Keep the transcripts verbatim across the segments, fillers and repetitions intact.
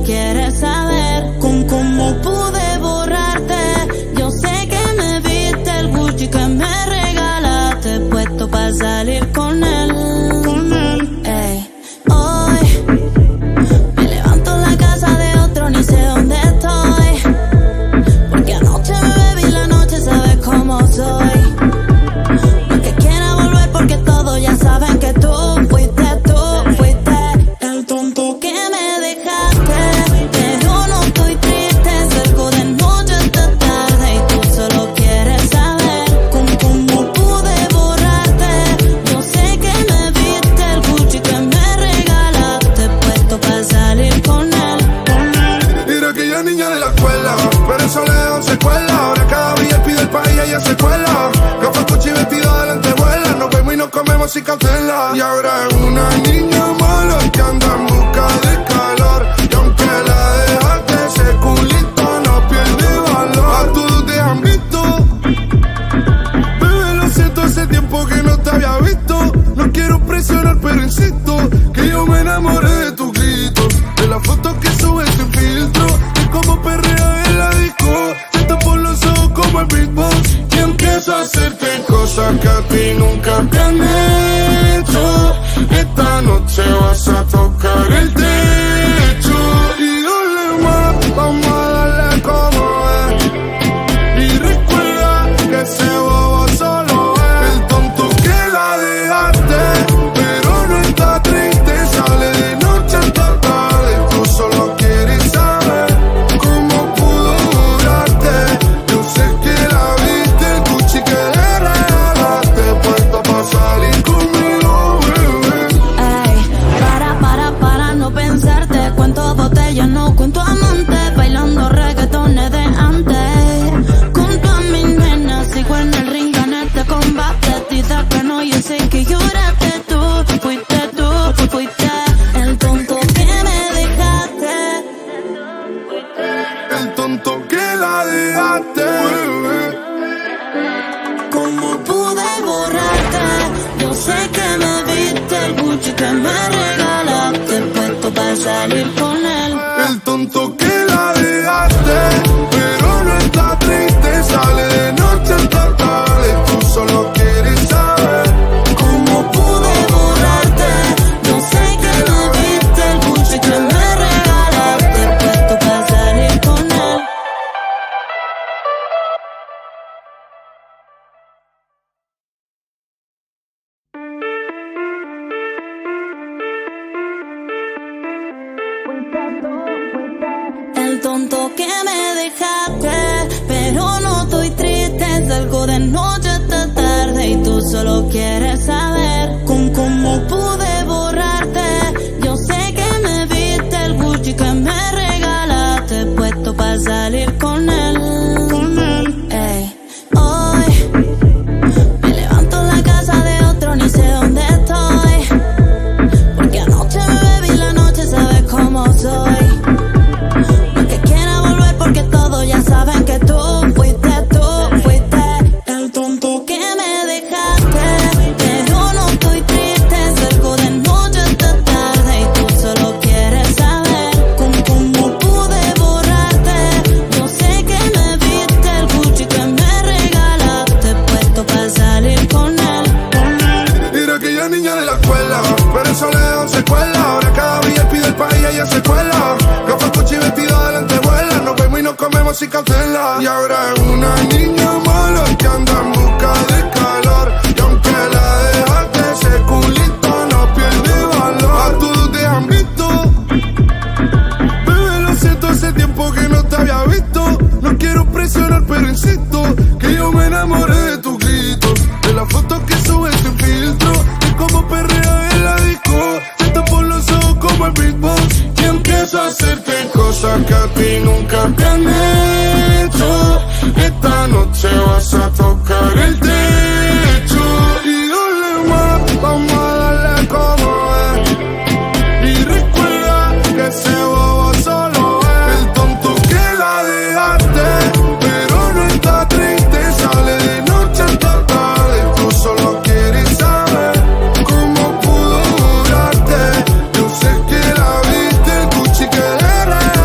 solo quieres saber con cómo pude borrarte. Yo sé que me viste el Gucci que me regalaste, puesto para salir con él. Con él. Ey. Hoy me levanto en la casa de otro, ni sé dónde estoy, porque anoche me bebí la noche, sabes cómo soy. No es que quiera volver porque todos ya saben que tú fuiste, tú fuiste el tonto que me dejaste. Pero no estoy triste, salgo de noche hasta tarde y tú solo quieres saber con cómo pude borrarte. Yo sé que me viste el Gucci que me regalaste, puesto para salir con él. Mira aquella niña de la escuela, pero eso le dejó secuela. Ahora cada día pide el país y ella se cuela. Gafas, Gucci, vestido de lentejuelas. Nos vemos y nos comemos sin cancela. Y ahora es una niña mala que anda en busca de calor. Y aunque la dejaste, ese culito no pierde valor. A todos te han visto. Bebé, lo siento, hace tiempo que no te había visto. No quiero presionar, pero insisto que yo me enamoré de tu grito, de las fotos que subes sin filtro, de cómo perrea en la disco. Te tapo los ojos como el beatbox y empiezo a hacerte cosas que a ti nunca te han hecho. Esta noche vas a tocar el techo y dale más, vamos a darle como es. Y recuerda que ese bobo solo es el tonto que la dejaste, pero no está triste, sale de noche hasta tarde. Tú solo quieres saber cómo pudo durarte. Yo sé que la viste, el Gucci que le regalaste, puesta pa' salir conmigo, bebé. Ey, para, para, para no pensarte. Cuento botellas, no cuento amantes, bailando reggaetones de antes. Junto a mi nena, sigo en el ring, gané este combate. Tita que no, yo sé que lloraste tú. Fuiste tú, fuiste el tonto que me dejaste. El tonto que la dejaste, bebé. ¿Cómo pude borrarte? Yo sé que me viste el Gucci que me regalaste, puesto para salir con él. El tonto que la dejaste, pero no está triste, sale de noche hasta tarde. Tú solo quieres saber ¿Cómo pude borrarte? Yo sé que me viste el Gucci que me regalaste, puesto para salir con él. El tonto que me dejaste, pero no estoy triste, salgo de noche hasta tarde y tú solo quieres saber con cómo pude borrarte. Yo sé que me viste el Gucci que me regalaste, puesto para salir con él. Con él. Ey. Hoy me levanto en la casa de otro, ni sé dónde estoy, porque anoche me bebí la noche, sabes cómo soy. No es que quiera volver porque todos ya saben que tú fuiste, tú fuiste el tonto que me dejaste. Pero no estoy triste, salgo de noche hasta tarde y tú solo quieres saber con cómo pude borrarte. Yo sé que me viste el Gucci que me regalaste, puesto para salir con él. Mira aquella niña de la escuela, pero eso le dejó secuela. Ahora cada día pide el país y ella se cuela. Gafas, Gucci, vestido de lentejuelas. Nos vemos y nos comemos sin cancela. Y ahora es una niña mala que anda en busca de calor. Y aunque la dejaste, ese culito no pierde valor. A todos te han visto. Bebé, lo siento, hace tiempo que no te había visto. No quiero presionar, pero insisto que yo me enamoré de tu grito, de las fotos que subes sin filtro, de cómo perrea en la disco. Te tapo los ojos como el beatbox y empiezo a hacerte cosas que a ti nunca te han hecho. Esta noche vas a tocar el techo y dale más, vamos a darle como es. Y recuerda que ese bobo solo es el tonto que la dejaste, pero no está triste, sale de noche hasta tarde. Tú solo quieres saber cómo pudo durarte. Yo sé que la viste, el Gucci que le regalaste,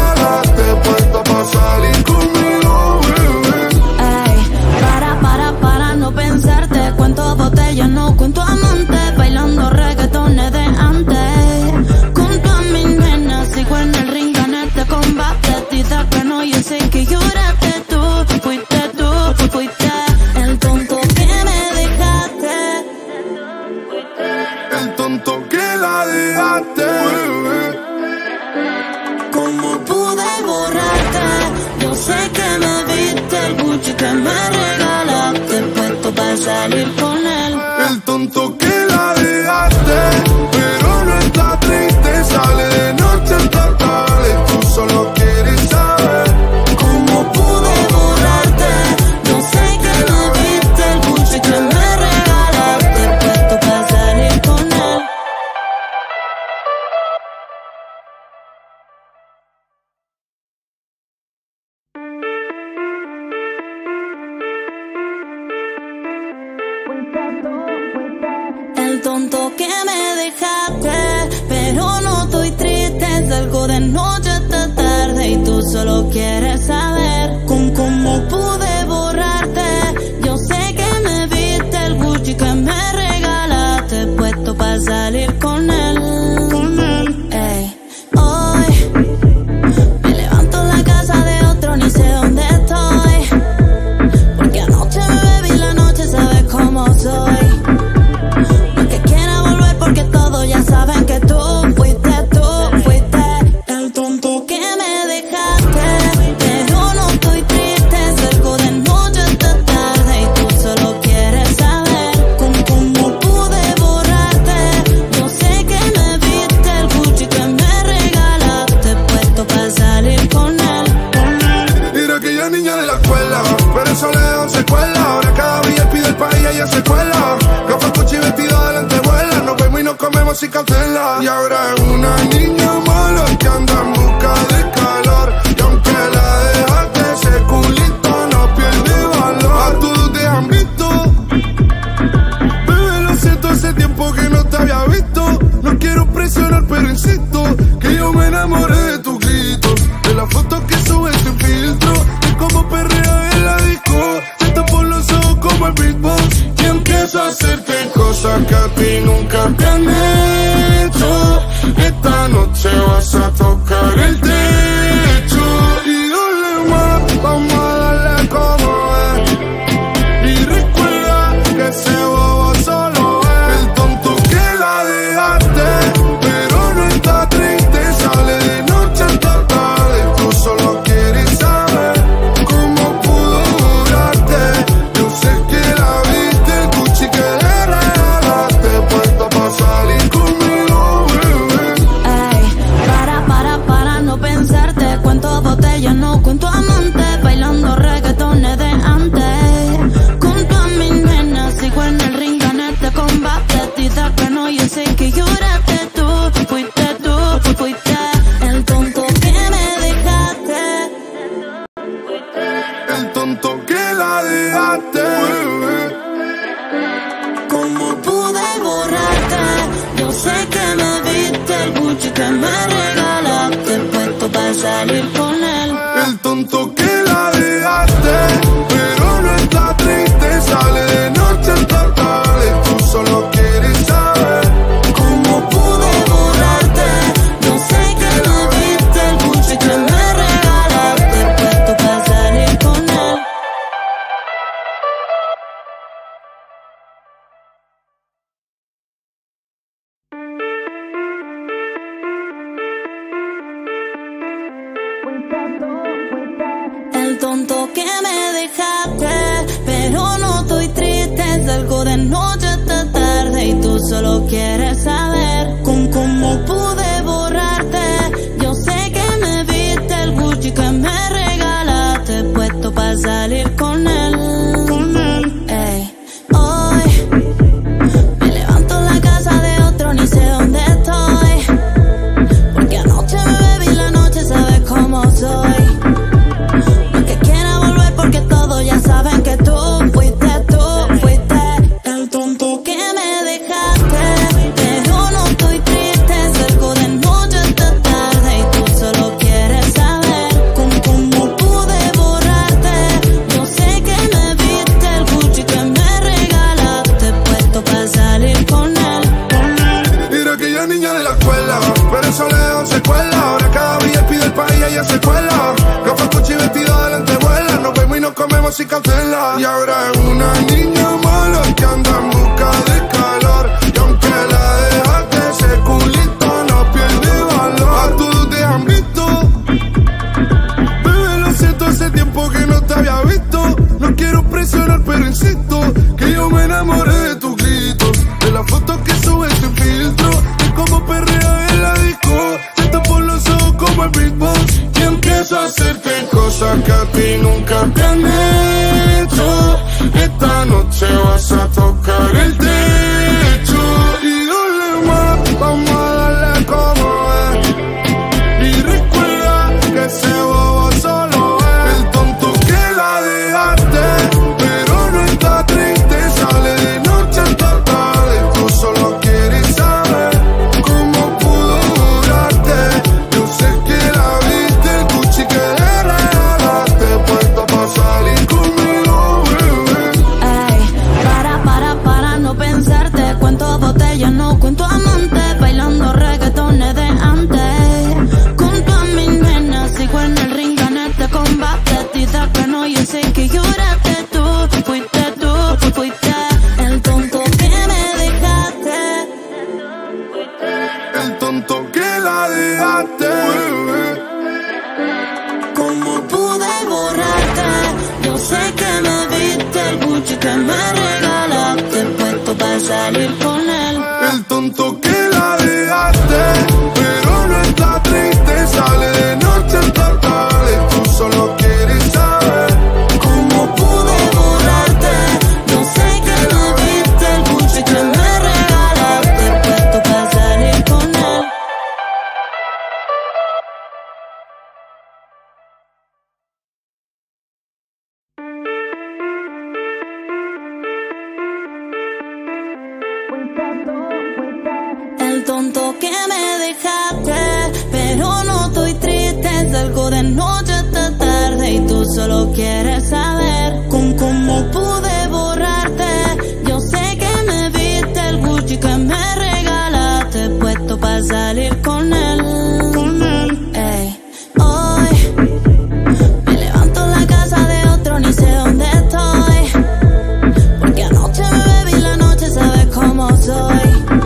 tonto que me dejaste, pero no estoy triste. Salgo de noche hasta tarde y tú solo quieres saber con cómo pude borrarte. Yo sé que me viste el Gucci que me regalaste, puesto para salir con él. Con él. Ey. Hoy me levanto en la casa de otro, ni sé dónde estoy, porque anoche me bebí la noche, sabes cómo soy. No que quiera volver porque todos ya saben que tú fuiste, tú fuiste el tonto que me dejaste, pero no estoy triste. Salgo de noche hasta tarde y tú solo quieres saber con cómo pude borrarte. Yo sé que me viste el Gucci que me regalaste, puesto para salir con él. Mira aquella niña de la escuela, pero eso le da secuela. Ahora cada día pide el país y ella se cuela. Gafas, Gucci, vestido de lentejuela. Nos vemos y nos comemos sin cancela. Y ahora es una niña mala que anda en busca de calor. Y aunque la dejaste, ese culito no pierde valor. A todos te han visto, bebé, lo siento, hace tiempo que no te había visto. No quiero presionar, pero insisto que yo me enamoré de tu grito, de las fotos que subes sin filtro, de cómo perrea en la disco. Te tapo los ojos como el beatbox y empiezo a hacerte cosas que a ti nunca te han hecho. Esta noche vas a tocar el techo y dale más, vamos a darle como es. Y recuerda que ese bobo solo es el tonto que la dejaste, pero no está triste. Sale de noche hasta tarde, tú solo quieres saber cómo pudo durarte. Yo sé que la viste, el Gucci que le regalaste, puesto pa' salir conmigo, bebé. Ey, para, para, para no pensarte. Cuento botellas, no cuento amantes, bailando reggaetones de antes. Junto a mis nenas, sigo en el ring, gané este combate. Tita que no, yo sé que lloraste tú. Fuiste tú, fuiste el tonto que me dejaste. El tonto que la dejaste, bebé. ¿Cómo pude borrarte? Yo sé que me viste el Gucci que me regalaste, puesto para salir con él. El tonto que la dejaste, pero no está triste. Sale de noche hasta tarde, tú solo quieres saber ¿Cómo pude borrarte? Yo sé que me viste el Gucci que me regalaste, puesto para salir con él. El tonto que me dejaste, pero no estoy triste. Salgo de noche hasta tarde y tú solo quieres saber con cómo pude borrarte. Yo sé que me viste el Gucci que me regalaste, puesto para salir con él. Con él. Ey. Hoy me levanto en la casa de otro, ni sé dónde estoy, porque anoche me bebí la noche, sabes cómo soy. Porque todos ya saben que tú fuiste, tú fuiste el tonto que me dejaste, pero no estoy triste. Salgo de noche hasta tarde y tú solo quieres saber con cómo pude borrarte. Yo sé que me viste el Gucci que me regalaste, puesto para salir con él. Mira aquella niña de la escuela, pero eso le da secuela. Ahora cada día pide el país y ella se cuela. Gafas, Gucci, vestido de lentejuela. Nos vemos y nos comemos sin cancela. Y ahora es una niña mala que anda en busca de calor. Y aunque la dejaste, ese culito no pierde valor. A todos te han visto, bebé, lo siento, hace tiempo que no te había visto. No quiero presionar, pero insisto que yo me enamoré de tu grito, de las fotos que subes sin filtro, de cómo perrea en la disco. Te tapo los ojos como el beatbox y empiezo a hacerte cosas que a ti nunca te han hecho. Esta noche vas a tocar el techo y dale más, vamos a darle como es. Y recuerda que ese bobo solo es el tonto que la dejaste, pero no está triste. Sale de noche hasta tarde, tú solo quieres que me regalaste, puesto para salir con él. El tonto que la dejaste, pero no está triste, sale de noche hasta tarde, tú solo quieres saber cómo pude borrarte. Yo sé que no viste el Gucci que me regalaste, puesto para salir con él. El tonto que me dejaste, pero no estoy triste, salgo de noche hasta tarde y tú solo quieres saber con cómo pude borrarte. Yo sé que me viste el Gucci que me regalaste, puesto para salir con él. Con él. Ey. Hoy me levanto en la casa de otro, ni sé dónde estoy, porque anoche me bebí la noche, sabes cómo soy.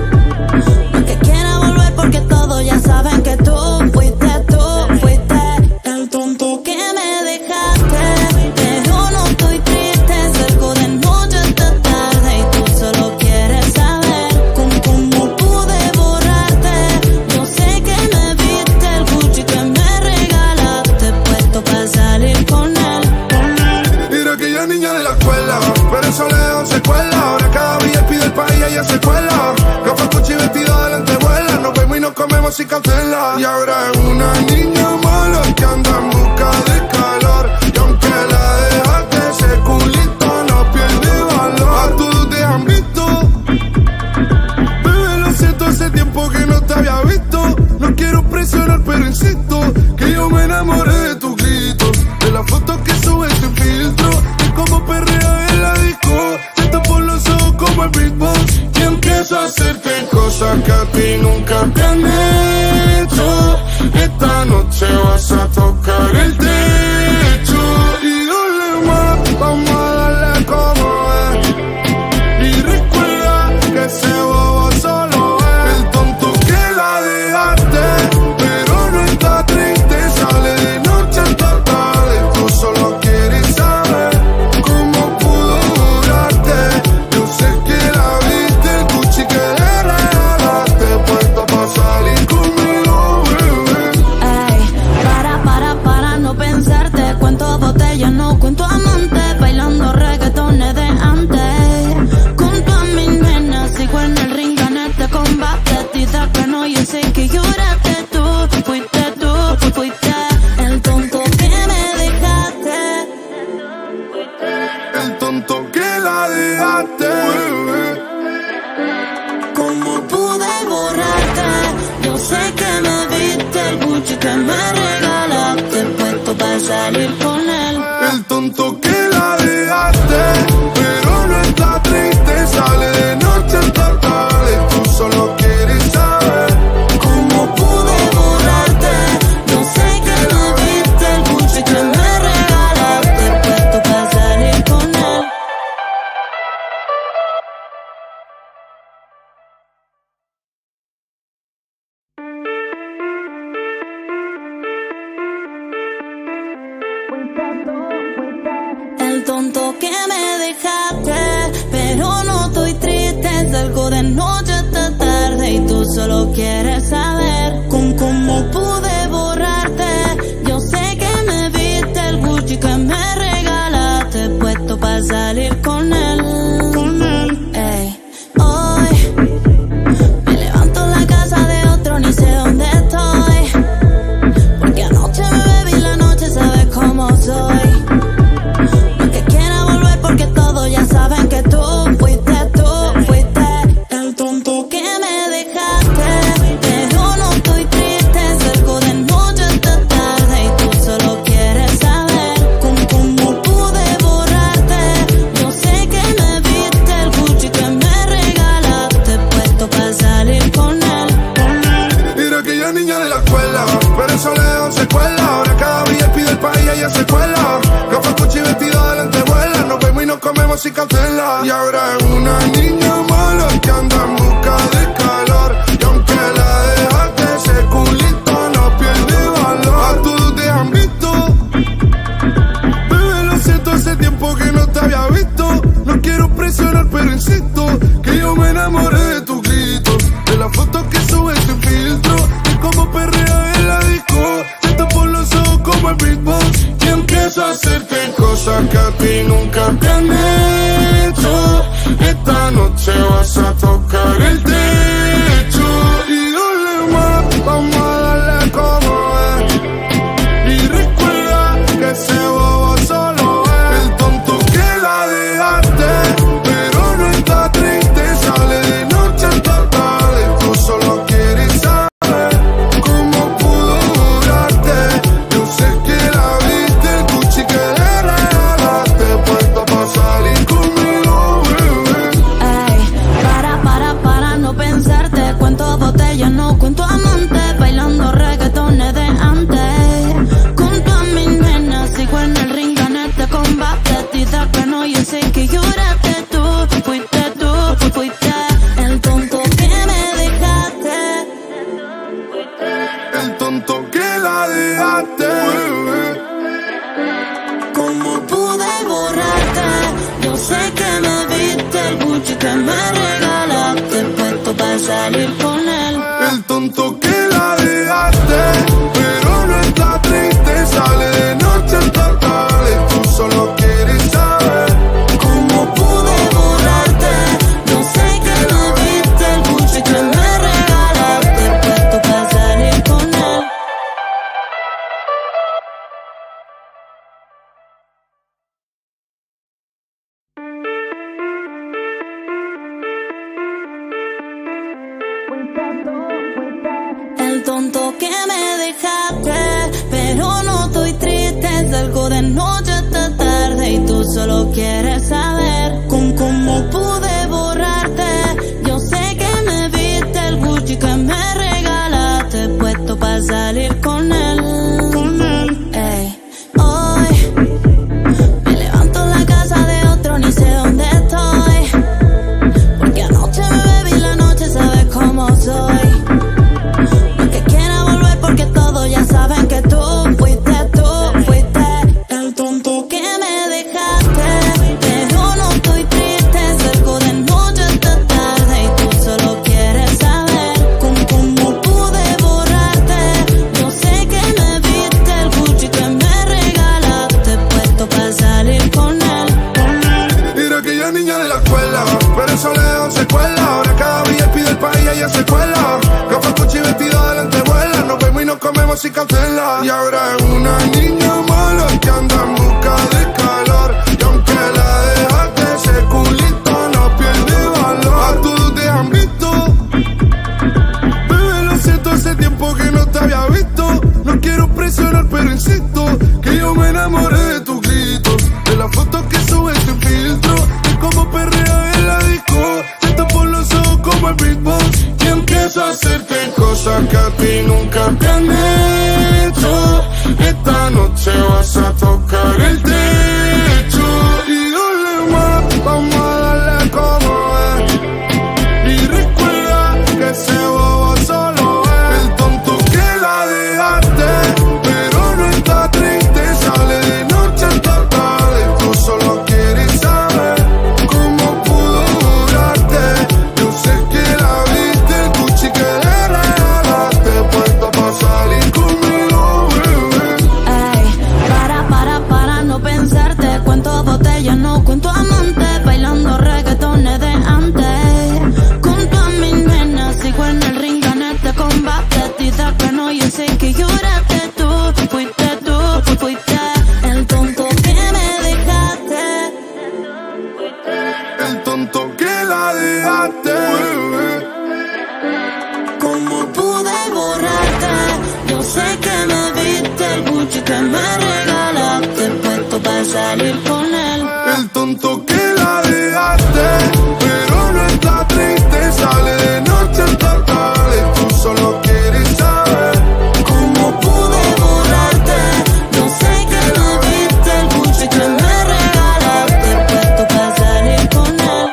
Porque todos ya saben que tú fuiste, tú fuiste el tonto que me dejaste, pero no estoy triste, salgo de noche hasta tarde y tú solo quieres saber con cómo pude borrarte. Yo sé que me viste el Gucci que me regalaste, puesto para salir con él. Mira aquella niña de la escuela, pero eso le dejó secuela. Ahora cada día pide el país y ella se cuela. Gafas, Gucci, vestida de lentejuela. Nos vemos y nos comemos sin cautela. Y ahora es una niña mala que anda en busca de calor. Y aunque la dejaste, ese culito no pierde valor. A todos te han visto, bebé, lo siento, hace tiempo que no te había visto. No quiero presionar, pero insisto que yo me enamoré de tus gritos, de las fotos que subes sin filtro, de cómo perrea en la disco. Te tapo los ojos como el beatbox y empiezo a hacerte cosas que a ti nunca te han hecho. Esta noche vas a tocar el techo y dale más, vamos a darle como es. Y recuerda que ese bobo solo es el tonto que la dejaste, pero no está triste, sale de noche hasta tarde, tú solo quieres saber cómo pudo durarte. Yo sé que la viste, el Gucci que le regalaste, puesto para salir conmigo, bebé. Ey, para, para, para no pensarte, cuento botellas, no cuento amantes, bailando reggaetones de antes. Con todas mis nenas sigo en el ring, gané este combate, dices que no, yo sé que lloraste tú, fuiste tú, fuiste el tonto que me dejaste. El tonto que la dejaste, bebé. ¿Cómo pude borrarte? Yo sé que me viste el Gucci que me regalaste, puesto para salir con él. El tonto que la dejaste, pero no está triste, sale de noche hasta tarde, tú solo quieres saber ¿Cómo pude borrarte? Yo sé que me viste el Gucci que me regalaste, puesto para salir con él. El tonto que me dejaste, pero no estoy triste, salgo de noche hasta tarde y tú solo quieres saber con cómo pude borrarte. Yo sé que me viste el Gucci que me regalaste, puesto para salir con él. Con él. Ey. Hoy me levanto en la casa de otro, ni sé dónde estoy, porque anoche me bebí la noche, sabes cómo soy. Porque todos ya saben que tú fuiste, tú fuiste el tonto que me dejaste, pero no estoy triste, salgo de noche hasta tarde y tú solo quieres saber con cómo pude borrarte. Yo sé que me viste el Gucci que me regalaste, puesto para salir con él. Mira aquella niña de la escuela, pero eso le dejó secuela. Ahora cada día pide el país y ella se cuela. Gafas, Gucci, vestida de lentejuela. Nos vemos y nos comemos sin cautela. Y ahora es una niña mala que anda en busca de calor. Y aunque la dejaste, ese culito no pierde valor. A todos te han visto, bebé, lo siento, hace tiempo que no te había visto. No quiero como el beatbox y empiezo a hacerte cosas que a ti nunca te han hecho. Esta noche vas a tocar el techo y dale más, vamos a darle como es. Y recuerda que ese bobo solo es el tonto que la dejaste, pero no está triste, sale de noche hasta tarde. Tú solo quieres saber cómo pudo durarte. Yo sé que la viste, el Gucci que le regalaste, puesto pa' salir conmigo, bebé. Ey, para, para, para no pensarte. Cuento botellas, no cuento amantes. Bailando reggaetones de antes. Junto a mis nenas, sigo en el ring, gané este combate. Dices que no, yo sé que lloraste tú. Fuiste tú, fuiste el tonto que me dejaste. El tonto que la dejaste, bebé. ¿Cómo pude borrarte? Yo sé que me viste, el Gucci que me regalaste, puesto para salir con él. El tonto que la dejaste, pero no está triste, sale de noche hasta tarde. Tú solo quieres saber ¿Cómo pude borrarte? Yo sé que me viste, el Gucci que me regalaste, puesto para salir con él. El tonto que me dejaste, pero no estoy triste. Salgo de noche hasta tarde y tú solo quieres saber con cómo pude borrarte. Yo sé que me viste, el Gucci que me regalaste, puesto para salir con él. Con él. Ey, hoy me levanto en la casa de otro, ni sé dónde estoy, porque anoche me bebí la noche, sabes cómo soy. Porque todos ya saben que tú fuiste, tú fuiste el tonto que me dejaste, pero no estoy triste, salgo de noche hasta tarde y tú solo quieres saber con cómo pude borrarte. Yo sé que me viste, el Gucci que me regalaste, puesto para salir con él. Mira aquella niña de la escuela, pero eso le dejó secuela. Ahora cada día pide el país y ella se cuela. Gafas, Gucci, vestido de lentejuela. Nos vemos y nos comemos sin cautela. Y ahora es una niña mala que anda en busca de calor. Y aunque la dejaste, ese culito no pierde valor. A todos te han visto, bebé, lo siento, hace tiempo que no te había visto. No quiero presionar, pero insisto que yo me enamoré de tus gritos, de las fotos que subes sin filtro, de cómo perrea en la disco. Te tapo los ojos como el beatbox y empiezo a hacerte cosas que a ti nunca te han hecho. Esta noche vas a tocar el techo y dale más, vamos a darle como es. Y recuerda que ese bobo solo es el tonto que la dejaste, pero no está triste, sale de noche hasta tarde. Tú solo quieres saber cómo pudo durarte. Yo sé que la viste, el Gucci que le regalaste, puesto pa' salir conmigo, bebé. Ey, para, para, para no pensarte. Cuento botellas, no cuento amantes. Bailando reggaetones de antes. Junto a mis nenas, sigo en el ring, gané este combate. Dices que no, yo sé que lloraste tú. Fuiste tú, fuiste el tonto que me dejaste. El tonto que la dejaste, bebé. ¿Cómo pude borrarte? Yo sé que me viste, el Gucci que me regalaste, puesto para salir con él. El tonto que la dejaste, pero no está triste, sale de noche hasta tarde. Tú solo quieres saber ¿Cómo pude borrarte? Yo sé que me viste, el Gucci que me regalaste, puesto para salir con él.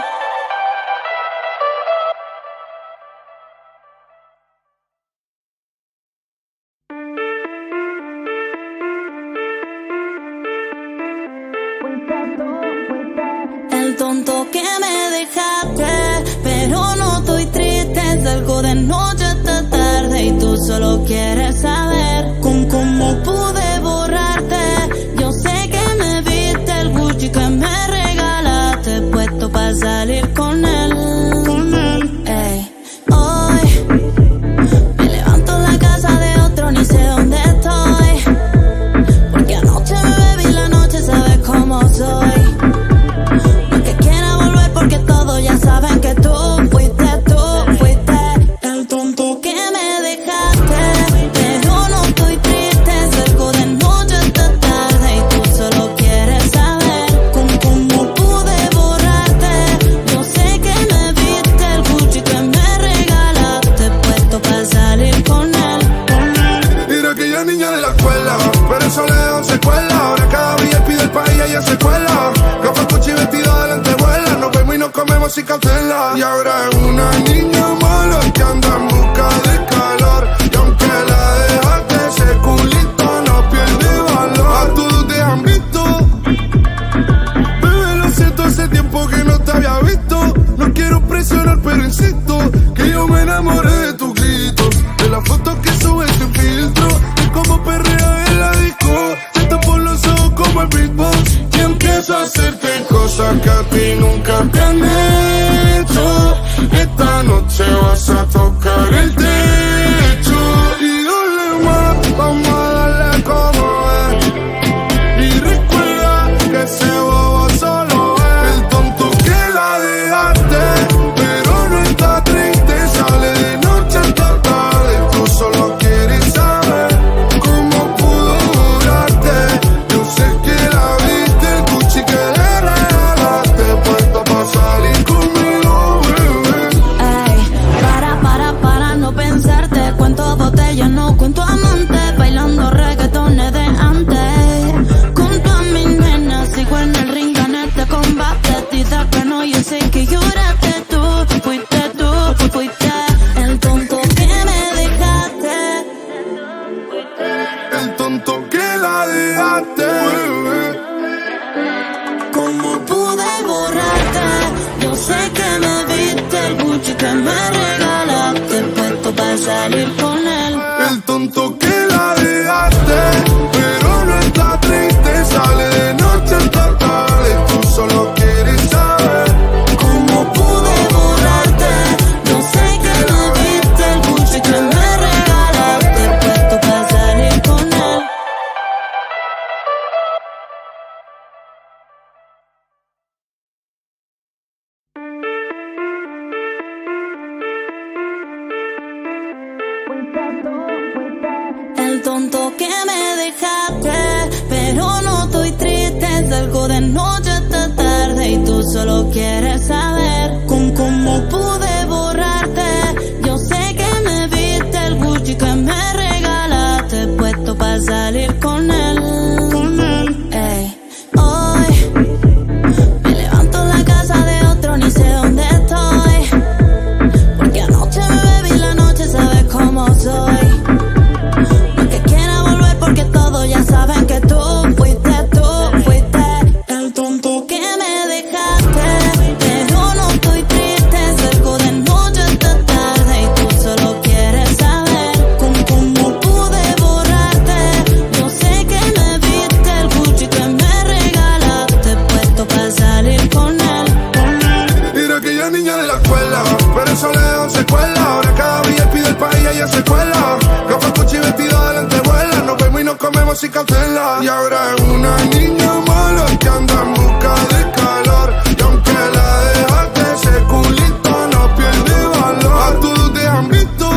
El tonto que me dejaste, pero no estoy triste, salgo de noche hasta tarde y tú solo quieres saber con cómo pude borrar. y cancela. Y ahora es una niña mala que anda en busca de calor. Y aunque la dejaste, ese culito no pierde valor. A todos te han visto. Bebé, lo siento, hace tiempo que no te había visto. No quiero presionar, pero insisto que yo me enamoré de tu grito, de las fotos que subes sin filtro, de cómo perrea en la disco. Te tapo los ojos como el beatbox y empiezo a hacerte cosas que a ti nunca te han hecho. Esta noche vas a tocar el techo y dale más, vamos a darle como es. Y recuerda que ese bobo solo es el tonto que la dejaste, pero no está triste, sale de noche hasta tarde. Tú solo quieres saber cómo pudo durarte. Yo sé que la viste, el Gucci que le regalaste, puesto pa' salir conmigo, bebé. Ey, para, para, para no pensarte. Cuento botellas, no cuento amantes. Bailando reggaetones de antes. Junto a mis nenas, sigo en el ring, gané este combate. Dices que no, yo sé que lloraste tú. Fuiste tú, fuiste el tonto que me dejaste. El tonto que la dejaste, bebé. ¿Cómo pude borrarte? Yo sé que me viste, el Gucci que me regalaste, puesto para salir con él. El tonto que la dejaste, pero no está triste, sale de noche hasta tarde. Tú solo quieres saber ¿Cómo pude borrarte? Yo sé que me viste, el Gucci que me regalaste, puesto para salir con él. El tonto que me dejaste, pero no estoy triste. Salgo de noche hasta tarde y tú solo quieres saber con cómo pude borrarte. Yo sé que me viste, el Gucci que me regalaste, puesto para salir con él. Con él. Ey, hoy me levanto en la casa de otro, ni sé dónde estoy, porque anoche me bebí la noche, sabes cómo soy. Porque todos ya saben que tú fuiste, tú fuiste el tonto que me dejaste, pero no estoy triste, salgo de noche hasta tarde y tú solo quieres saber con cómo pude borrarte. Yo sé que me viste, el Gucci que me regalaste, puesto para salir con él, con él. Mira aquella niña de la escuela, pero eso le dejó secuela. Ahora cada día pide el país y ella se cuela. Gafas, Gucci, vestida de lentejuela. Nos vemos y nos comemos sin cancela. Y ahora es una niña mala que anda en busca de calor. Y aunque la dejaste, ese culito no pierde valor. A todos te han visto.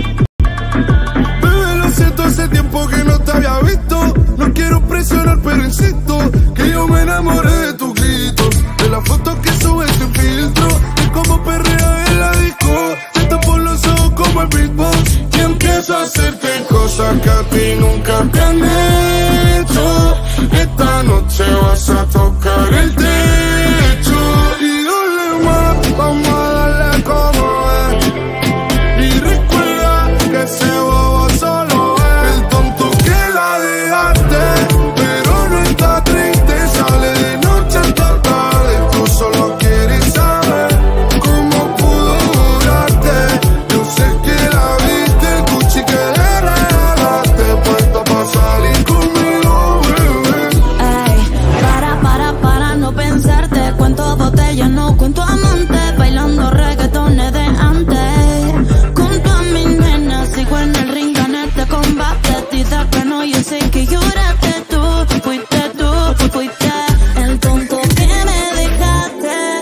Bebé, lo siento, hace tiempo que no te había visto. No quiero presionar, pero insisto que yo me enamoré de tu grito, de las fotos que subes sin filtro, de cómo perrea en la disco. Te tapo los ojos como el beatbox y empiezo a hacerte cosas que a ti nunca te han hecho. Esta noche vas a tocar el techo y dale más, vamos a darle como es. Y recuerda que ese bobo solo es el tonto que la dejaste, pero no está triste, sale de noche hasta tarde. Tú solo quieres saber cómo pudo durarte. Yo sé que la viste, el Gucci que le regalaste, puesto pa' salir conmigo, bebé. Ey, para, para, para no pensarte. Cuento botellas, no cuento amantes. Bailando reggaetones de antes. Junto a mis nenas, sigo en el ring, gané este combate. Dices que no, yo sé que lloraste tú. Fuiste tú, fuiste el tonto que me dejaste.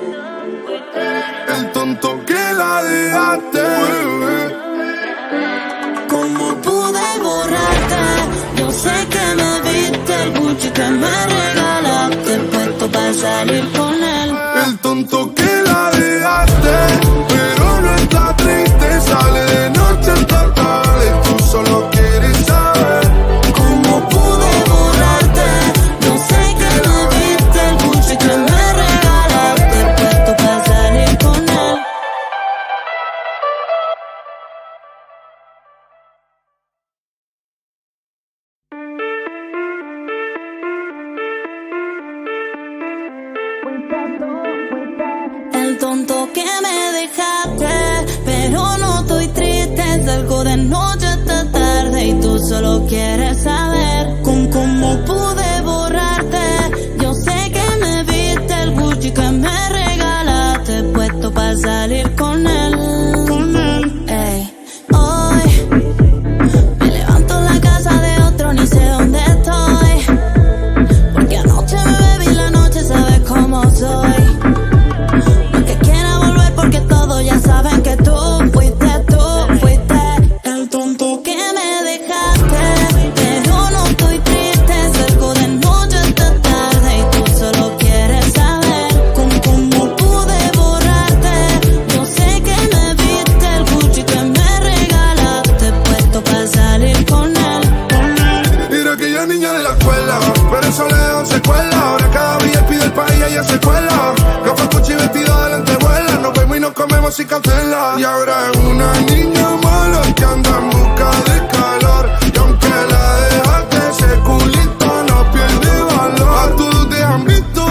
El tonto que la dejaste, bebé. ¿Cómo pude borrarte? Yo sé que me viste, el Gucci que me regalaste, puesto para salir con él. El tonto que la dejaste, pero no está triste, sale de noche hasta tarde. Tú solo quieres saber ¿Cómo pude borrarte? Yo sé que me viste, el Gucci que me regalaste, puesto para salir tonto que me dejaste, pero no estoy triste. Salgo de noche hasta tarde y tú solo quieres saber con cómo pude borrarte. Yo sé que me viste el Gucci que me regalaste, puesto para salir con él. Con él. Ey. Hoy me levanto en la casa de otro, ni sé dónde estoy, porque anoche me bebí la noche, sabes cómo soy. No que quiera volver porque todos ya saben que tú fuiste, tú fuiste el tonto que me dejaste, pero no estoy triste. Salgo de noche hasta tarde y tú solo quieres saber con cómo pude borrarte. Yo sé que me viste el Gucci que me regalaste, puesto para salir con él. Mira aquella niña de la escuela, pero eso le da secuela. Ahora cada V I P del país ella se cuela. Gafas Gucci, vestida de lentejuela. Nos vemos y nos comemos sin cancela. Y ahora es una niña mala que anda en busca de calor. Y aunque la dejaste, ese culito no pierde valor. A todos te han visto,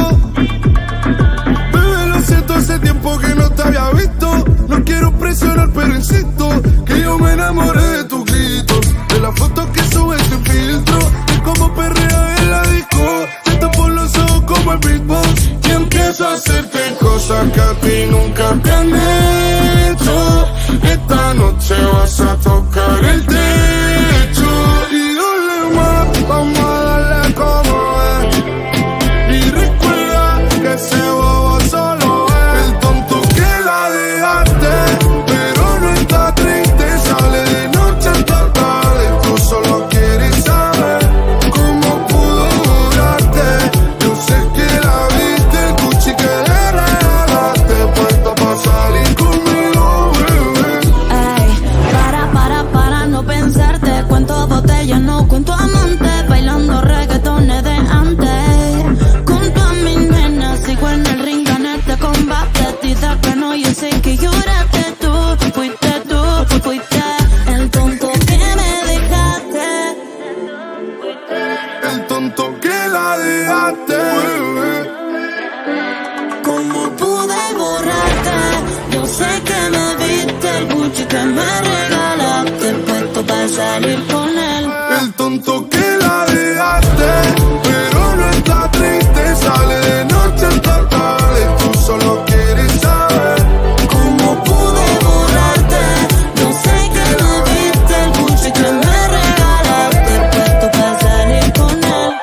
bebé, lo siento, hace tiempo que no te había visto. No quiero presionar, pero insisto que yo me enamoré de tu grito, de las fotos que subes sin filtro, de cómo perrea en la disco. Te tapo los ojos como el Big Boss y empiezo a hacerte cosas que a ti nunca te han hecho. Esta noche vas a tocar el techo y dale más, vamos a darle como es. Y recuerda que ese bobo solo es el tonto que la dejaste, pero no está triste. Sale de noche hasta tarde, tú solo quieres saber cómo pudo durarte. Yo sé que la viste, el Gucci que le regalaste, puesto pa' salir conmigo, bebé. Ey, para, para, para no pensarte. Cuento botellas, no cuento amantes, bailando reggaetones de antes. Junto a mi nena, sigo en el ring, gané este combate. Tita que no, yo sé que lloraste tú. Fuiste tú, fuiste el tonto que me dejaste. El tonto que la dejaste, bebé. ¿Cómo pude borrarte? Yo sé que me viste el Gucci que me regalaste, puesto para salir con él. El tonto que la dejaste, pero no está triste. Sale de noche hasta tarde, tú solo quieres saber ¿Cómo pude borrarte? Yo sé que me viste el Gucci que me regalaste, puesto para salir con él.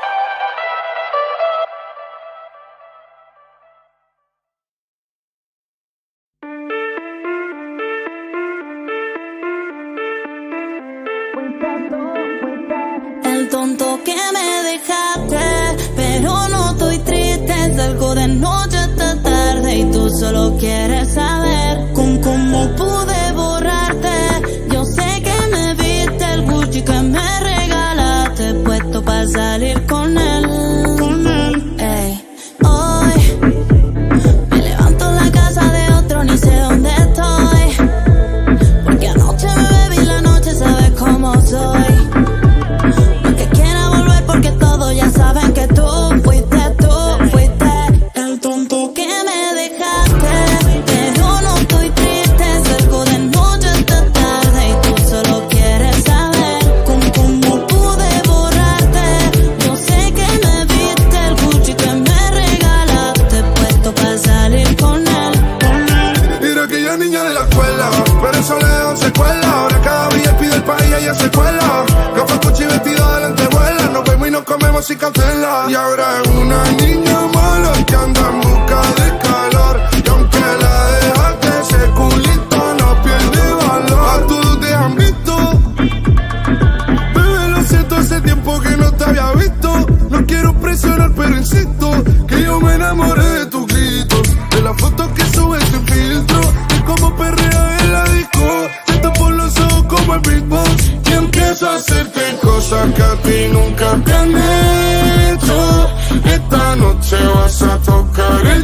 El tonto que me dejaste, pero no estoy triste. Salgo de noche hasta tarde y tú solo quieres saber con cómo pude borrarte. Yo sé que me viste el Gucci que me regalaste, puesto para salir con él. Con él. Ey. Hoy me levanto en la casa de otro, ni sé dónde estoy, porque anoche me bebí la noche, sabes cómo soy. No que quiera volver porque todos ya saben que tú fuiste, tú fuiste el tonto que me dejaste, pero no estoy triste. Salgo de noche hasta tarde y tú solo quieres saber con cómo pude borrarte. Yo sé que me viste el Gucci que me regalaste, puesto para salir con él. Mira aquella niña de la escuela, pero eso le da secuela. Ahora cada V I P del país ella se cuela. Gafas Gucci, vestida de lentejuela. Nos vemos y nos comemos sin cancela. Y ahora es una niña mala que anda en busca de calor. Y aunque la dejaste, ese culito no pierde valor. A todos te han visto, bebé, lo siento, hace tiempo que no te había visto. No quiero presionar, pero insisto que yo me enamoré de tu grito, de las fotos que subes sin filtro, de cómo perrea en la disco. Te tapo los ojos como el Big Boss y empiezo a hacerte cosas que a ti nunca te han hecho. Esta noche vas a tocar el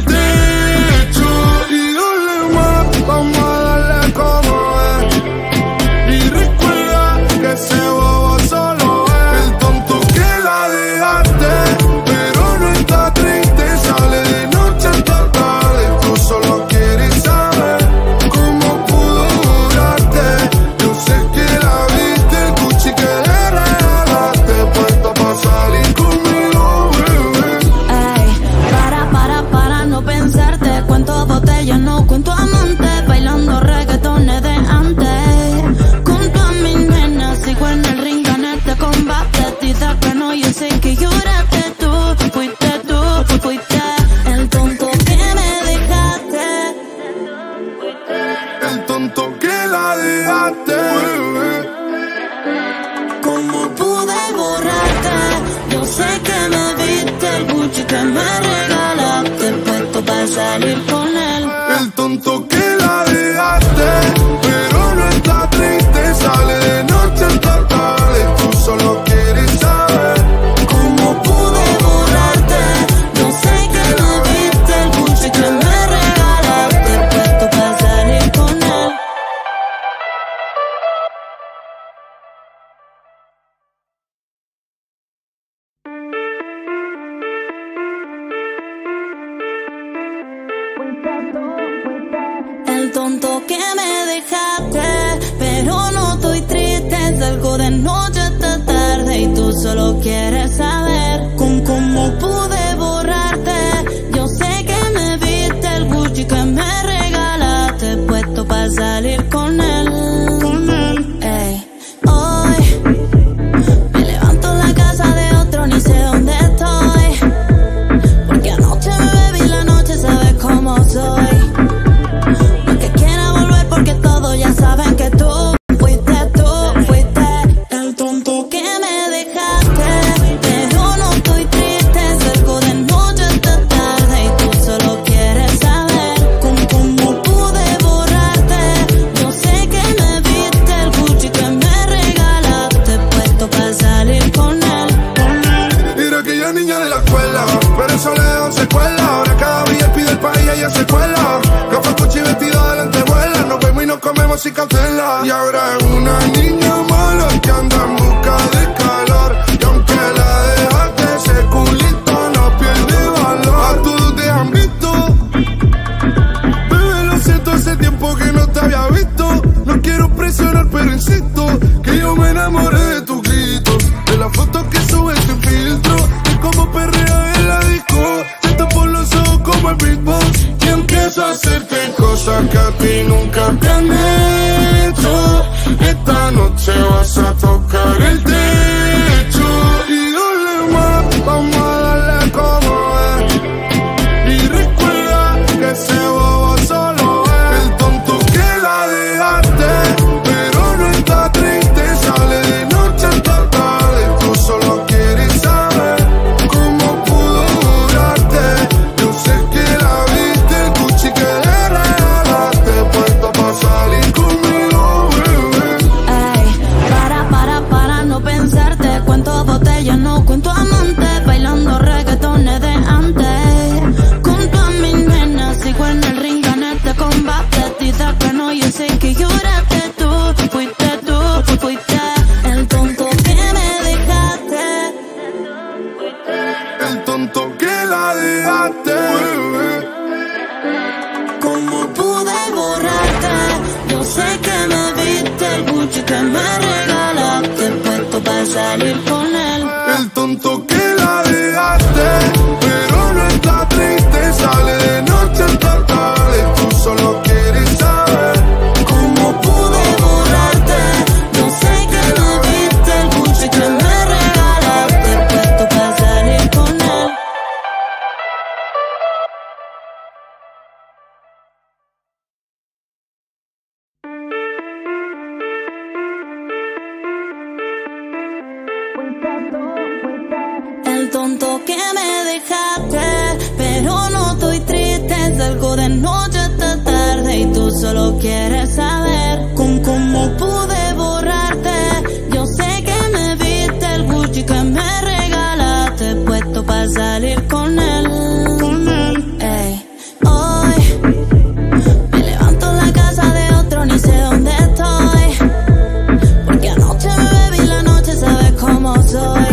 salir con él. El tonto que la dejaste, pero no está triste, sale de noche hasta tarde. Tú solo quieres saber cómo pude borrarte. Yo sé que no viste el Gucci que me regalaste, puesto para salir con él. El tonto que me dejaste, pero no estoy triste. Salgo de noche hasta tarde y tú solo quieres saber con cómo pude borrarte. Yo sé que me viste el Gucci que me regalaste, puesto para salir con él. Con él. Ey. Hoy me levanto en la casa de otro, ni sé dónde estoy, porque anoche me bebí la noche, sabes cómo soy. Porque todos ya saben que tú fuiste, tú fuiste el tonto que me dejaste. Pero no estoy triste, salgo de noche hasta tarde y tú solo quieres saber con cómo pude borrarte. Yo sé que me viste el Gucci que me regalaste, puesto para salir con él. Mira aquella niña de la escuela, pero eso le dejó secuela. Ahora cada día pide el país y ella se cuela. Gafas, Gucci, vestido de lentejuela. Nos vemos y nos comemos sin cancela. Y ahora es una niña mala que anda en busca de calor. Y aunque la dejaste, ese culito no pierde valor. A todos te han visto, bebé, lo siento, hace tiempo que no te había visto. No quiero presionar, pero insisto que yo me enamoré de tu grito, de la foto que subes sin filtro, de cómo perrea en la disco. Te tapo los ojos como el beatbox y empiezo a hacerte cosas que a ti nunca te han hecho. Esta noche vas a tocar el techo y dale más, vamos a darle como es. Y recuerda que ese bobo solo es el tonto que la dejaste, pero no está triste, sale de noche hasta tarde. Tú solo quieres saber cómo pudo durarte. Yo sé que la viste, el Gucci que le regalaste, puesto para salir conmigo, bebé. Ay, para, para, para no pensarte. Cuento botellas, no cuento amantes. Bailando reggaetones de antes. Junto a mis nenas, sigo en el ring, gané este combate. Dices que no, yo sé que lloraste. Tú fuiste, tú fuiste el tonto que me dejaste. El tonto que la dejaste, bebé. ¿Cómo pude borrarte? Yo sé que me viste el Gucci que me regalaste, puesto para salir con él. El tonto que la dejaste, pero no está triste, sale de noche hasta tarde. Tú solo quieres saber ¿Cómo pude borrarte? Yo sé que me viste el Gucci que me regalaste, puesto para salir con él. El tonto que me dejaste, pero no estoy triste. Salgo de noche hasta tarde y tú solo quieres saber con cómo pude borrarte. Yo sé que me viste el Gucci que me regalaste, puesto para salir con él. Con él. Ey. Hoy me levanto en la casa de otro, ni sé dónde estoy, porque anoche me bebí la noche, sabes cómo soy.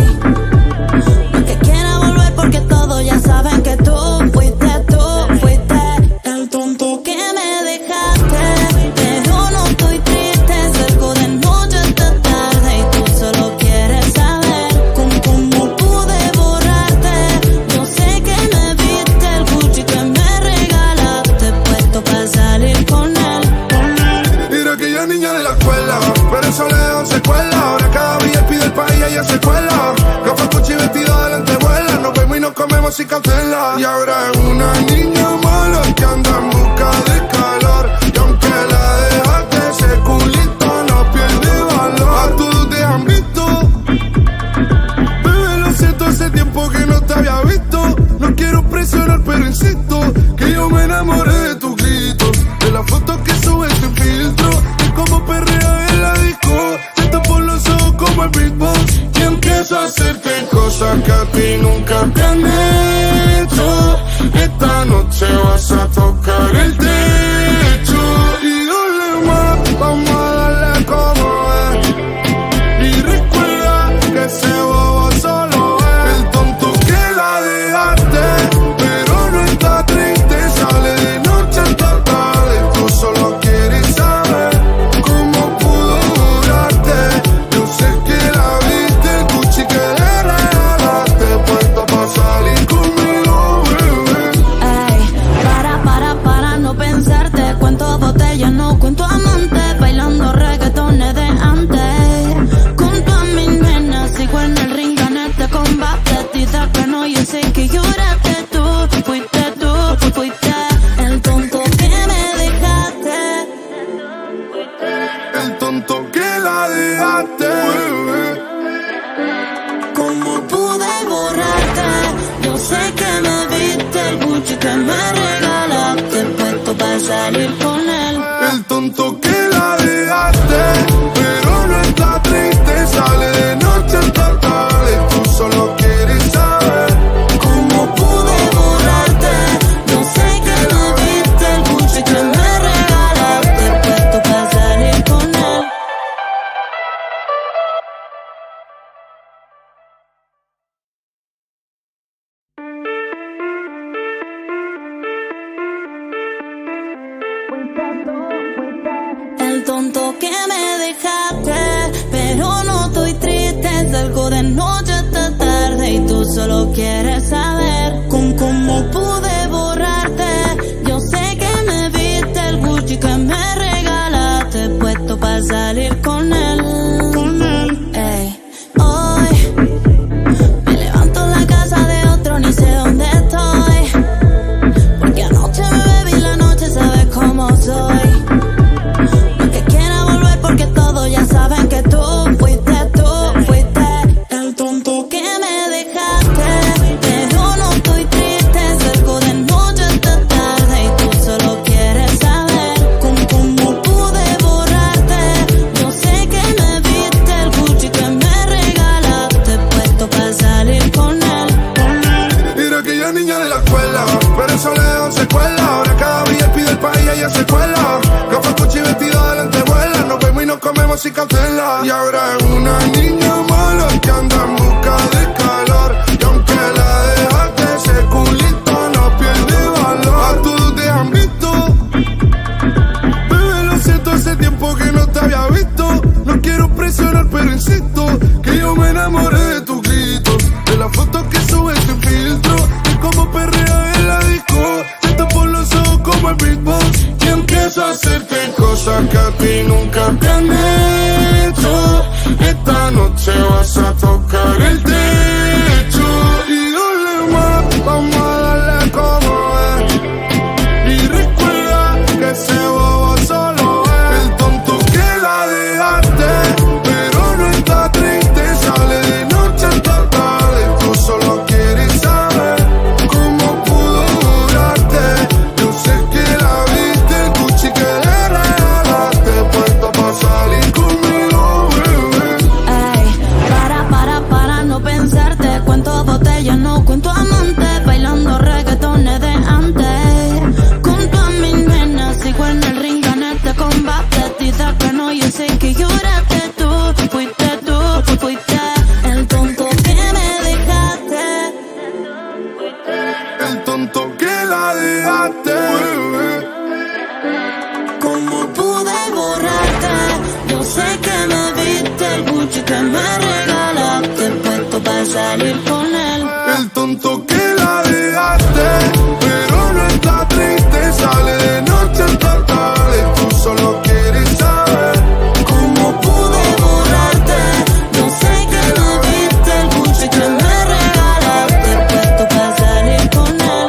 Porque todos ya saben que tú fuiste, tú fuiste el tonto que me dejaste. Pero no estoy triste, salgo de noche hasta tarde y tú solo quieres saber con cómo pude borrarte. Yo sé que me viste el Gucci que me regalaste, puesto para salir con él. Mira aquella niña de la escuela, pero eso le dejó secuela. Ahora cada día pide el país y ella se cuela. Gafas, Gucci, vestido de lentejuela. Nos vemos y nos comemos sin cancela. Y ahora es una niña mala que anda en busca de calor. Y aunque la dejaste, ese culito no pierde valor. A todos te han visto, bebé, lo siento, hace tiempo que no te había visto. No quiero presionar, pero insisto que yo me cosas que a ti nunca te han hecho. Esta noche vas a tocar el techo. Y dale más, vamos a darle como es. Y recuerda que ese bobo solo es el tonto que la dejaste, pero no está triste, sale de noche hasta tarde. Tú solo quieres saber cómo pudo durarte. Yo sé que la viste, el Gucci que le regalaste, puesto pa' salir conmigo, bebé. Ey, para, para, para no pensarte. Cuento botellas, no cuento amantes. Bailando reggaetones de antes. Junto a mis nenas, sigo en el ring, gané este combate. Dice que no, yo sé que lloraste tú. Fuiste tú, fuiste el tonto que me dejaste. El tonto que la dejaste, bebé. ¿Cómo pude borrarte? Yo sé que me viste, el Gucci que me regalaste, puesto para salir con él. El tonto que la dejaste, pero no está triste, sale de noche hasta tarde. Tú solo quieres saber ¿Cómo pude borrarte? Yo sé que me viste, el Gucci que me regalaste, puesto para salir con él. El tonto que me dejaste, pero no estoy triste. Salgo de noche hasta tarde y tú solo quieres saber con cómo pude borrarte. Yo sé que me viste, el Gucci que me regalaste, puesto para salir con él. Ey, hoy me levanto en la casa de otro, ni sé dónde estoy, porque anoche me bebí la noche, sabes cómo soy. Porque todos ya saben que tú fuiste, tú fuiste el tonto que me dejaste, pero no estoy triste, salgo de noche hasta tarde y tú solo quieres saber con cómo pude borrarte. Yo sé que me viste, el Gucci que me regalaste, puesto para salir con él. Era aquella niña de la escuela, pero eso le dejó secuela. Ahora cada día pide el país y ella se cuela. Gafas, Gucci, vestido de lentejuela. Nos vemos y nos comemos y cautela. Y ahora es una niña mala que anda en busca de calor. Y aunque la dejaste, ese culito no pierde valor. A todos te han visto, bebé, lo siento, hace tiempo que no te había visto. No quiero presionar, pero insisto que yo me enamoré de tu grito, de las fotos que subes sin filtro, de cómo perrea en la disco. Te tapo los ojos como el beatbox y empiezo a hacerte cosas que a ti nunca te han hecho. Esta noche vas a tocar el techo. Y dale más, vamos a darle como es. Y recuerda que ese bobo solo es el tonto que la dejaste, pero no está triste, sale de noche hasta tarde. Tú solo quieres saber cómo pudo durarte. Yo sé que la viste, el Gucci que le regalaste, puesto pa' salir conmigo, bebé. Ey, para, para, para no pensarte. Cuento botellas, no cuento amantes. Bailando reggaetones de antes. Junto a mis nenas, sigo en el ring, gané este combate. Dice que no, yo sé que lloraste tú. Fuiste tú, fuiste el tonto que me dejaste. El tonto que la dejaste, bebé. ¿Cómo pude borrarte? Yo sé que me viste, el Gucci que me regalaste, puesto para salir con él. El tonto que la dejaste, pero no está triste, sale de noche hasta tarde. Tú solo quieres saber ¿Cómo pude borrarte? Yo sé que me viste, el Gucci que me regalaste, puesto para salir con él.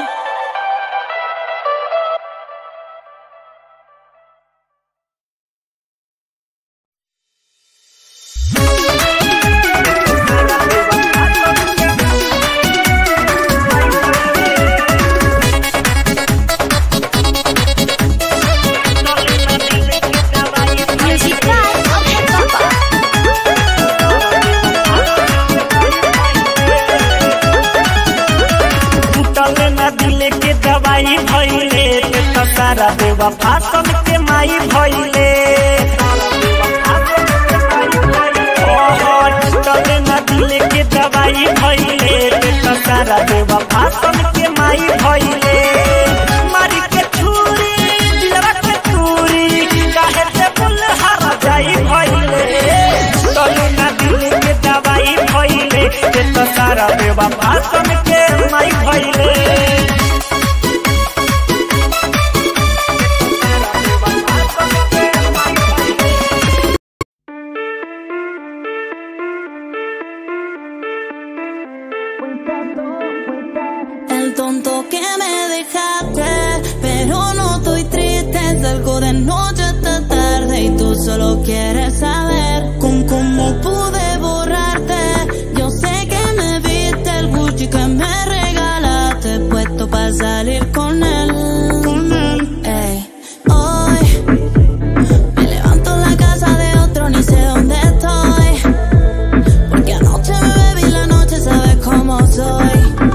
दिल के दवाई भइले तो सारा बेवफा सन के माई भइले टूटले ना दिल के दवाई भइले तो सारा बेवफा सन के माई भइले मारी के छुरी दिलवा के तूरी काहे से फूल हरा जाई भइले टूटले ना दिल के दवाई भइले तो सारा बेवफा सन के माई भइले El tonto que me dejaste, pero no estoy triste, salgo de noche hasta tarde y tú solo quieres saber con cómo pude borrarte. Yo sé que me viste el Gucci que me regalaste, puesto para salir con él. Con él. Ey. Hoy me levanto en la casa de otro, ni sé dónde estoy, porque anoche me bebí la noche, sabes cómo soy.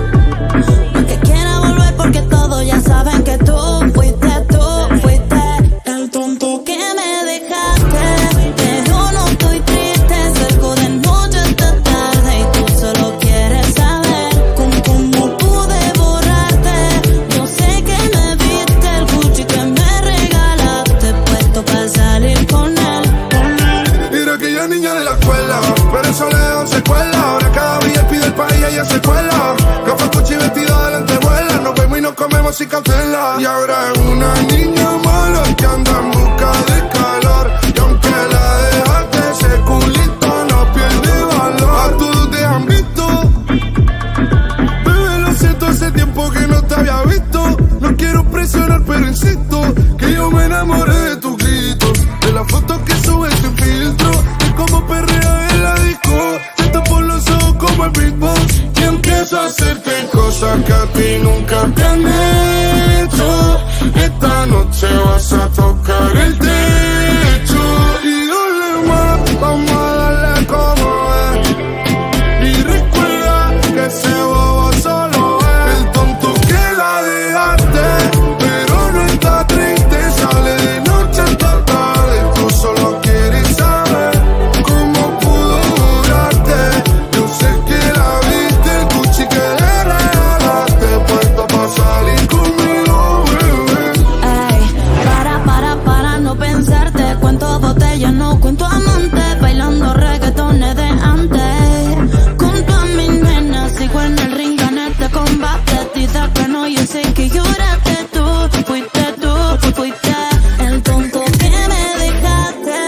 Porque todos ya saben que tú fuiste, tú fuiste el tonto que me dejaste. Pero no estoy triste, salgo de noche hasta tarde y tú solo quieres saber con cómo pude borrarte. Yo sé que me viste el Gucci que me regalaste, puesto para salir con él. Mira aquella niña de la escuela, pero eso le dejó secuela. Ahora cada día pide el país y ella se cuela. Gafas, Gucci, vestido de lentejuela. Nos vemos y nos comemos sin cautela. Y ahora es una niña mala que anda en busca de calor. Y aunque la dejaste, ese culito no pierde valor. A todos te han visto. Bebé, lo siento, hace tiempo que no te había visto. No quiero presionar, pero insisto que yo me enamoré de tu grito, de las fotos que subes sin filtro, de cómo perrea en la disco. Te tapo los ojos como el beatbox y empiezo a hacerte cosas que a ti nunca te han hecho. Esta noche vas a tocar el techo y dale más, vamos a darle como es. Y recuerda que ese bobo solo es el tonto que la dejaste, pero no está triste, sale de noche hasta tarde. Tú solo quieres saber cómo pudo durarte. Yo sé que la viste, el Gucci que le regalaste, puesto pa' salir conmigo, bebé. Ay, para, para, para no pensarte. Cuento botellas, no cuento amantes, bailando reggaetones de antes. Junto a mis nenas, sigo en el ring, gané este combate. Tita que no, yo sé que lloraste tú, fuiste tú, fuiste el tonto que me dejaste.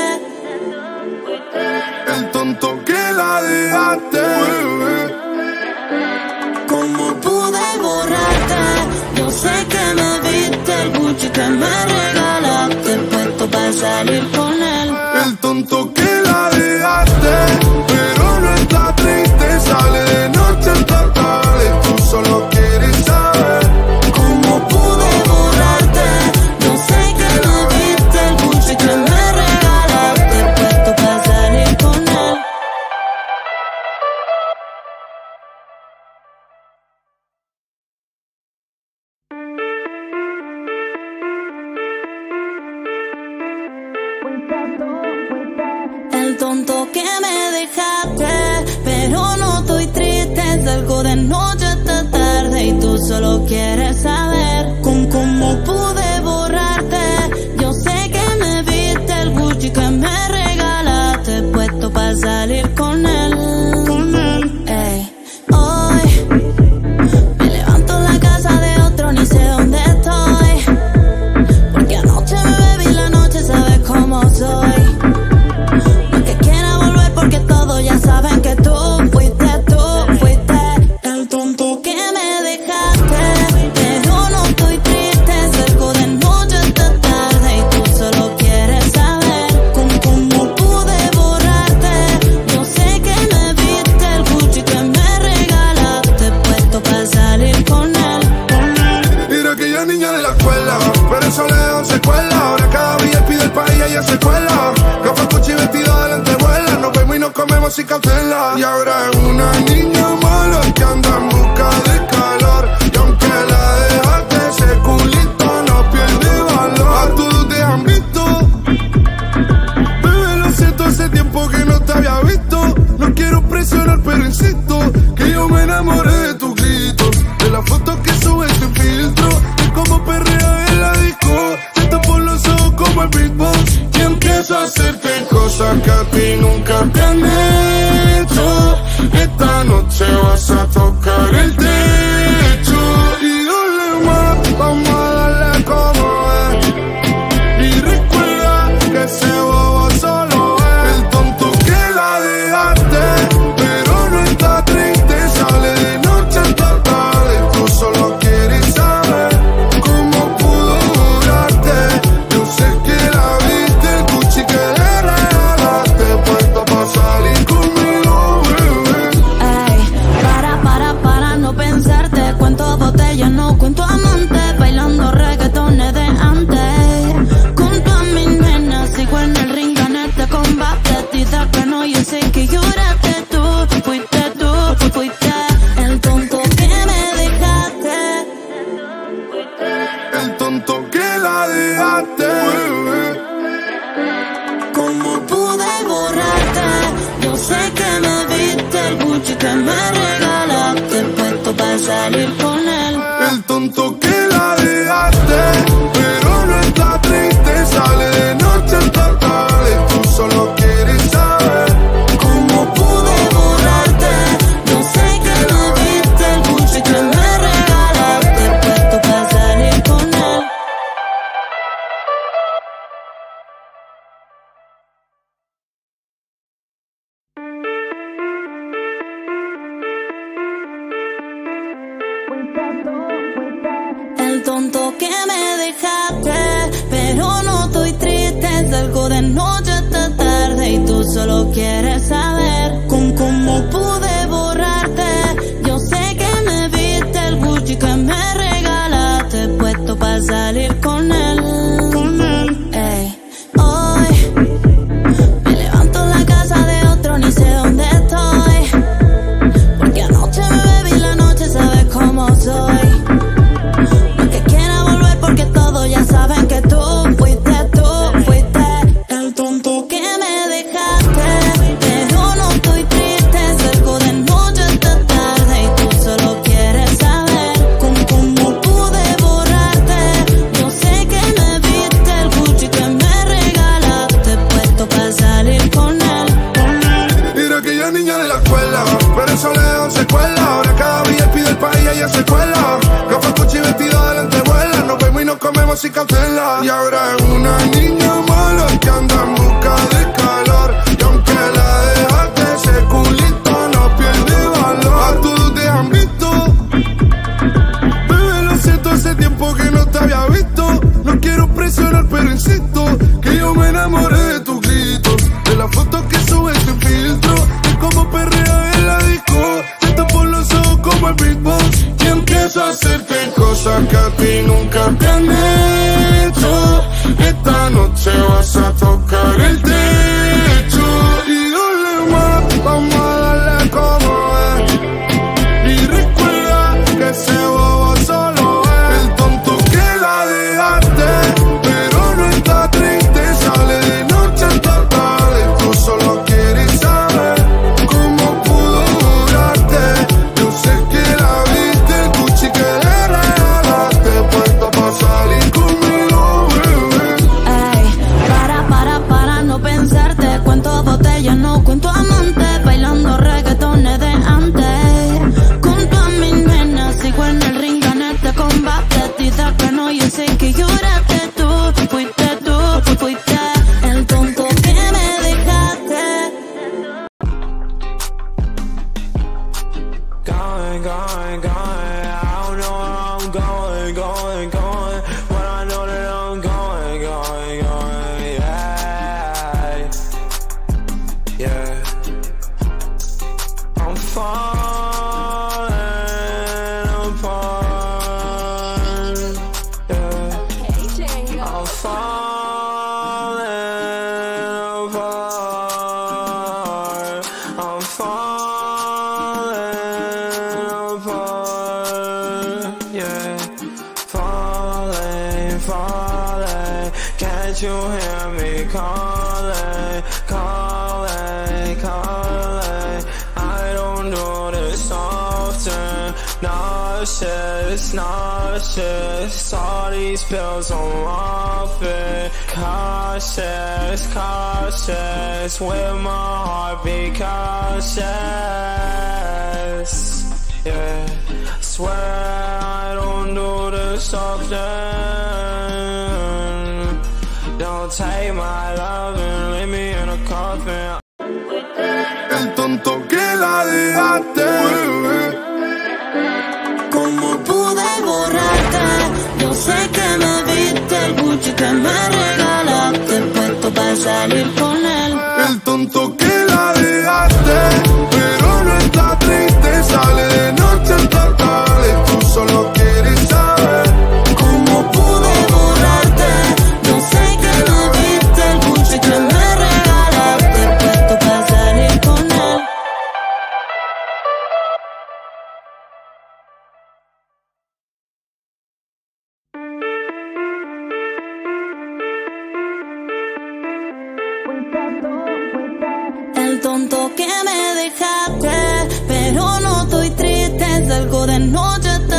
El tonto que la dejaste, bebé. ¿Cómo pude borrarte? Yo sé que me viste el Gucci que me regalaste, puesto para salir con él. El tonto que la dejaste, pero no está triste, sale de noche hasta tarde. Tú solo quieres saber ¿Cómo pude borrarte? Yo sé que me viste el Gucci que me regalaste, puesto para salir con él. El tonto que me dejaste, pero no estoy triste, salgo de noche hasta tarde y tú solo quieres saber con cómo pude borrarte. Yo sé que me viste el Gucci que me regalaste, puesto para salir con él. Con él. Ey. Hoy me levanto en la casa de otro, ni sé dónde estoy, porque anoche me bebí la noche, sabes cómo soy. Porque todos ya saben que tú fuiste, tú fuiste el tonto que me dejaste. Pero no estoy triste, salgo de noche hasta tarde y tú solo quieres saber con cómo pude borrarte. Yo sé que me viste el Gucci que me regalaste, puesto para salir con él. Mira aquella niña de la escuela, pero eso le dejó secuela. Ahora cada día pide el país y ella se cuela. Gafas, Gucci, vestido de lentejuela. Nos vemos y nos comemos sin cautela. Y ahora es una niña mala que anda en busca de calor. Y aunque la salir con él. El tonto que la dejaste, pero no está triste, sale de noche hasta tarde. Tú solo quieres saber cómo pude borrarte. Yo sé que no viste el Gucci que me regalaste, puesto para salir con él. El tonto que me dejaste, pero no estoy triste, salgo de noche hasta tarde y tú solo quieres saber con cómo pude borrarte. Yo sé que me viste el Gucci que me regalaste, puesto para salir con él. Con él. Ey. Hoy me levanto en la casa de otro, ni sé dónde estoy, porque anoche me bebí la noche, sabes cómo soy. Porque todos ya saben que tú fuiste, tú fuiste el tonto que me dejaste, pero no estoy triste, salgo de noche hasta tarde y tú solo quieres saber con cómo pude borrarte. Yo sé que me viste el Gucci que me regalaste, puesto para salir con él. Era aquella niña de la escuela, pero eso le dejó secuela. Ahora cada día pide el país y ella se cuela. Gafas, Gucci, vestido de lentejuela. Nos vemos y nos comemos sin cautela. Y ahora es una niña mala que anda en busca de calor. Y aunque la dejaste, ese culito no pierde valor. A todos te han visto, bebé, lo siento, hace tiempo que no te había visto. No quiero presionar, pero insisto que yo me enamoré de tu grito, de las fotos que subes sin filtro, de cómo perrea en la disco. Te tapo los ojos como el beatbox y empiezo a hacerte cosas que a ti nunca te han hecho. Esta noche vas a tocar el techo y dale más, vamos a darle como es. Y recuerda que ese bobo solo es el tonto que la dejaste, pero no está triste, sale de noche hasta tarde. Tú solo quieres saber cómo pudo durarte. Yo sé que la viste, el Gucci que le regalaste, puesto para salir conmigo, bebé. Ey, para, para, para no pensarte, cuento botellas, no cuento amantes, bailando reggaetones de antes. Junto a mi nena, sigo en el ring, gané este combate, tita que no, yo sé que lloraste tú, fuiste tú, fuiste el tonto que me dejaste. Going, going, going, I don't know where I'm going, going, going, but I know that I'm going, going, going, yeah, yeah, I'm falling apart, yeah, I'm falling apart, I'm falling apart, yeah, falling, falling, can't you hear me calling, calling, calling, I don't do this often, nauseous, nauseous, all these pills I'm off it, cautious, cautious, with my heart be cautious, yeah, swear I don't do this often, don't take my love and leave me in a coffin. El tonto que la dejaste, bebé. ¿Cómo pude borrarte? Yo sé que me viste el Gucci que me regalaste, puesto para salir con él. El tonto que la dejaste, pero no está triste, sale de noche hasta tarde. Tú solo quieres saber ¿cómo pude borrarte? Yo sé que me viste el Gucci que me regalaste, puesto para salir con él. El tonto que me dejaste, pero no estoy triste, salgo de noche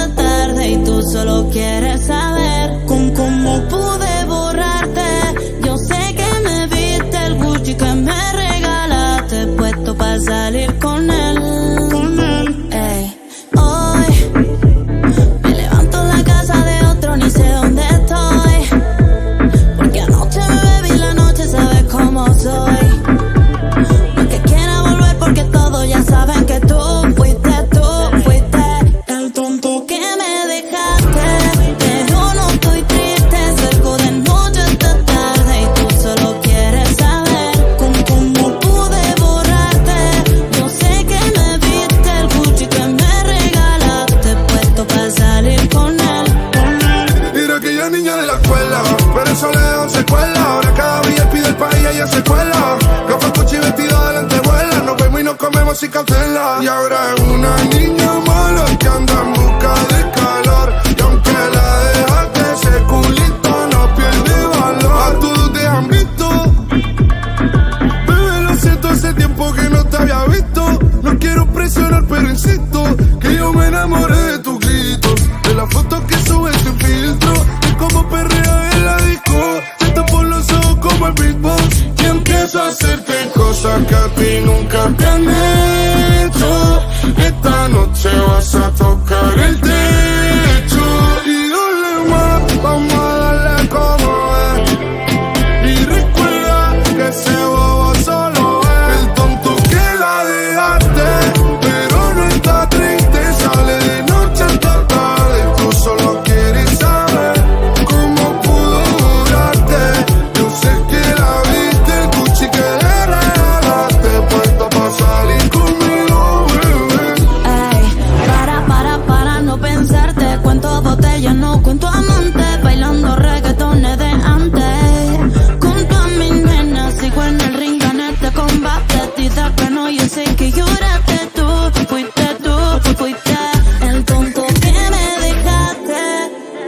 solo quieres saber con cómo pude borrarte. Yo sé que me viste el Gucci que me regalaste, puesto para salir con él. Con él. Ey. Hoy me levanto en la casa de otro, ni sé dónde estoy, porque anoche me bebí la noche, sabes cómo soy. No es que quiera volver porque todos ya saben que tú fuiste, tú fuiste el tonto que me dejaste. Pero no estoy triste, salgo de noche hasta tarde y tú solo quieres saber con cómo pude borrarte. Yo sé que me viste el Gucci que me regalaste, puesto para salir con él. Era aquella niña de la escuela, pero eso le dejó secuela. Ahora cada día pide el país y ella se cuela. Gafas, Gucci, vestido de lentejuela. Nos vemos y nos comemos sin cancela. Y ahora es una niña mala que anda en busca de calor. Y aunque la dejaste, ese culito no pierde valor. A todos te han visto. Bebé, lo siento, hace tiempo que no te había visto. No quiero presionar, pero insisto que yo me enamoré de tu grito, de las fotos que subes sin filtro, de cómo perrea en la disco. Te tapo los ojos como el beatbox y empiezo a hacerte cosas que a ti nunca te han hecho. Esta noche vas a tocar el techo y dale más, vamos a darle como es. Y recuerda que ese bobo solo es el tonto que la dejaste, pero no está triste, sale de noche hasta tarde. Tú solo quieres saber cómo pudo durarte. Yo sé que la viste, el Gucci que le regalaste, puesto pa' salir conmigo, bebé. Ey, para, para, para no pensarte. Cuento botellas, no cuento amantes. Bailando reggaetones de antes. Junto a mi nena, sigo en el ring, gané este combate. Tita que no, yo sé que lloraste. Tú fuiste, tú fuiste el tonto que me dejaste.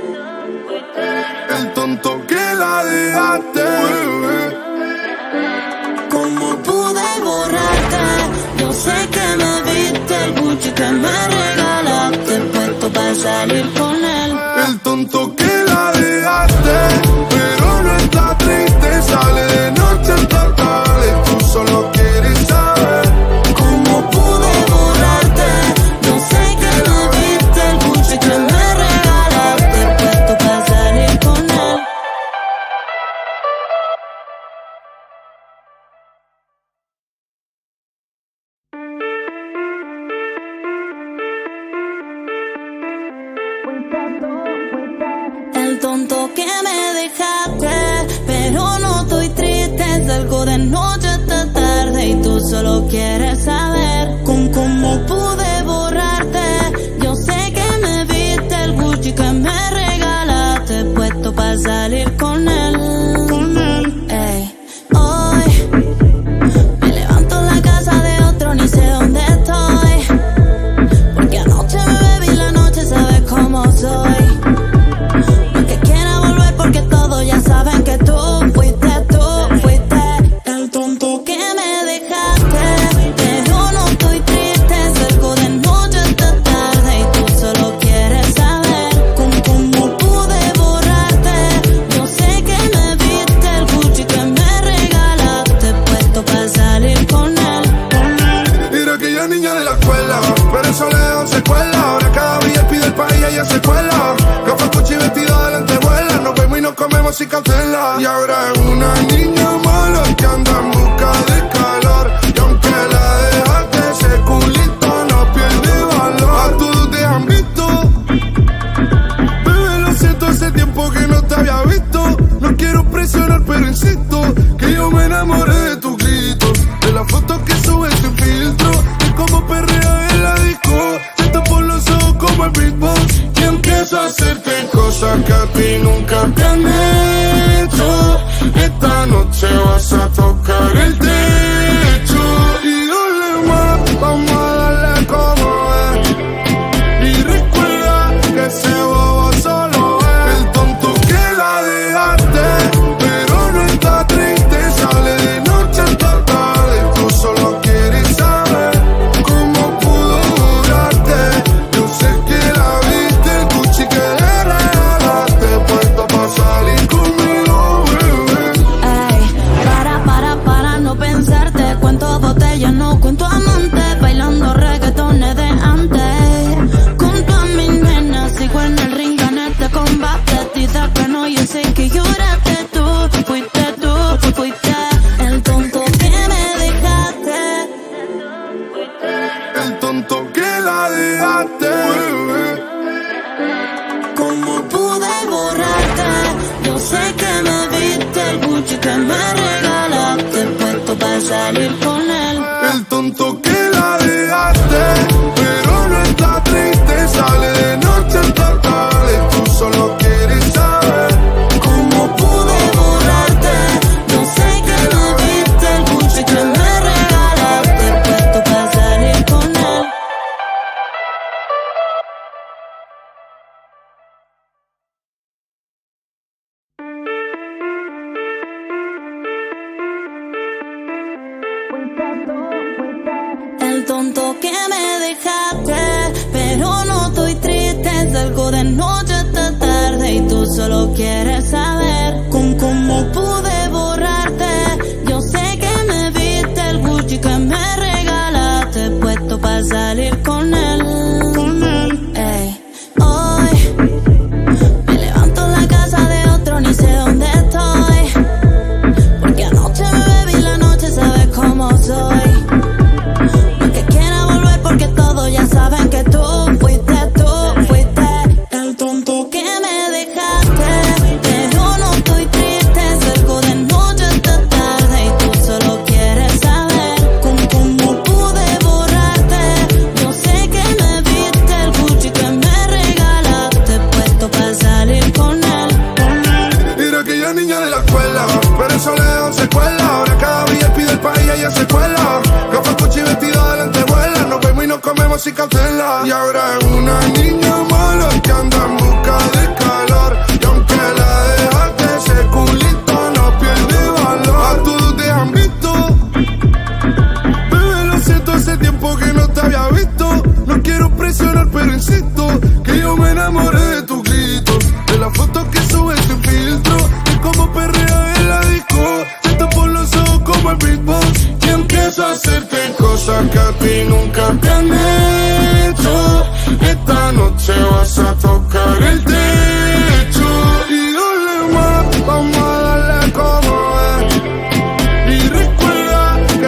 El tonto que la dejaste, bebé. ¿Cómo pude borrarte? Yo sé que me viste el Gucci que me regalaste, puesto para salir con él. El tonto que la dejaste, pero no está triste, sale de noche hasta tarde. Tú solo quieres saber ¿Cómo pude borrarte? Yo sé que me viste el Gucci que me regalaste, puesto para salir con él. El tonto que me dejaste, pero no estoy triste, salgo de noche hasta tarde y tú solo quieres saber con cómo pude borrarte. Yo sé que me viste el Gucci que me regalaste, puesto para salir con él. Con él. Ey. Hoy me levanto en la casa de otro, ni sé dónde estoy, porque anoche me bebí la noche, sabes cómo soy. No es que quiera volver porque todos ya saben que tú fuiste, tú fuiste el tonto que me dejaste. Pero no estoy triste, salgo de noche hasta tarde y tú solo quieres saber con cómo pude borrarte. Yo sé que me viste el Gucci que me regalaste, puesto para salir con él. Era aquella niña de la escuela, pero eso le dejó secuela. Ahora cada día pide el país y ella se cuela. Gafas, Gucci, vestido de lentejuela. Nos vemos y nos comemos sin cancela. Y ahora es una niña mala que anda en busca de calor. Y aunque la dejaste, ese culito no pierde valor. A todos te han visto. Bebé, lo siento, hace tiempo que no te había visto. No quiero presionar, pero insisto que yo me enamoré de tu grito, de las fotos que subes sin filtro, de cómo perrea en la disco. Te tapo los ojos como el beatbox y empiezo a hacerte cosas que a ti nunca te han hecho. Esta noche vas a tocar el techo y dale más, vamos a darle como es. Y recuerda que ese bobo solo es el tonto que la dejaste, pero no está triste, sale de noche hasta tarde. Tú solo quieres saber cómo pudo durarte. Yo sé que la viste, el Gucci que le me regalaste, puesto para salir con él. El tonto que la dejaste, pero no está triste, sale de noche hasta tarde. Tú solo quieres saber cómo pude borrarte. Yo sé que me viste el Gucci que me regalaste, puesto para salir con él. El tonto que me dejaste, pero no estoy triste, salgo de noche hasta tarde y tú solo quieres saber con cómo pude borrarte. Yo sé que me viste el Gucci que me regalaste, puesto para salir con él. Ey, hoy me levanto en la casa de otro, ni sé dónde estoy, porque anoche me bebí la noche, sabes cómo soy. Porque todos ya saben que tú fuiste, tú fuiste el tonto que me dejaste. Pero no estoy triste, salgo de noche hasta tarde y tú solo quieres saber con cómo pude borrarte. Yo sé que me viste el Gucci que me regalaste, puesto para salir con él. Era aquella niña de la escuela, pero eso le dejó secuela. Ahora cada día pide el país y ella se cuela. Gafas, Gucci, vestido de lentejuela. Nos vemos y nos comemos y cancela. Y ahora es una niña mala que anda en busca de calor. Y aunque la dejaste, ese culito no pierde valor. A todos te han visto, bebé, lo siento, hace tiempo que no te había visto. No quiero presionar, pero insisto que yo me enamoré de tu grito, de las fotos que subes sin filtro, de cómo perrea en la disco. Te tapo los ojos como el beatbox y empiezo a hacerte cosas que a ti nunca te han hecho. Esta noche vas a tocar el techo y dale más, vamos a darle como es. Y recuerda que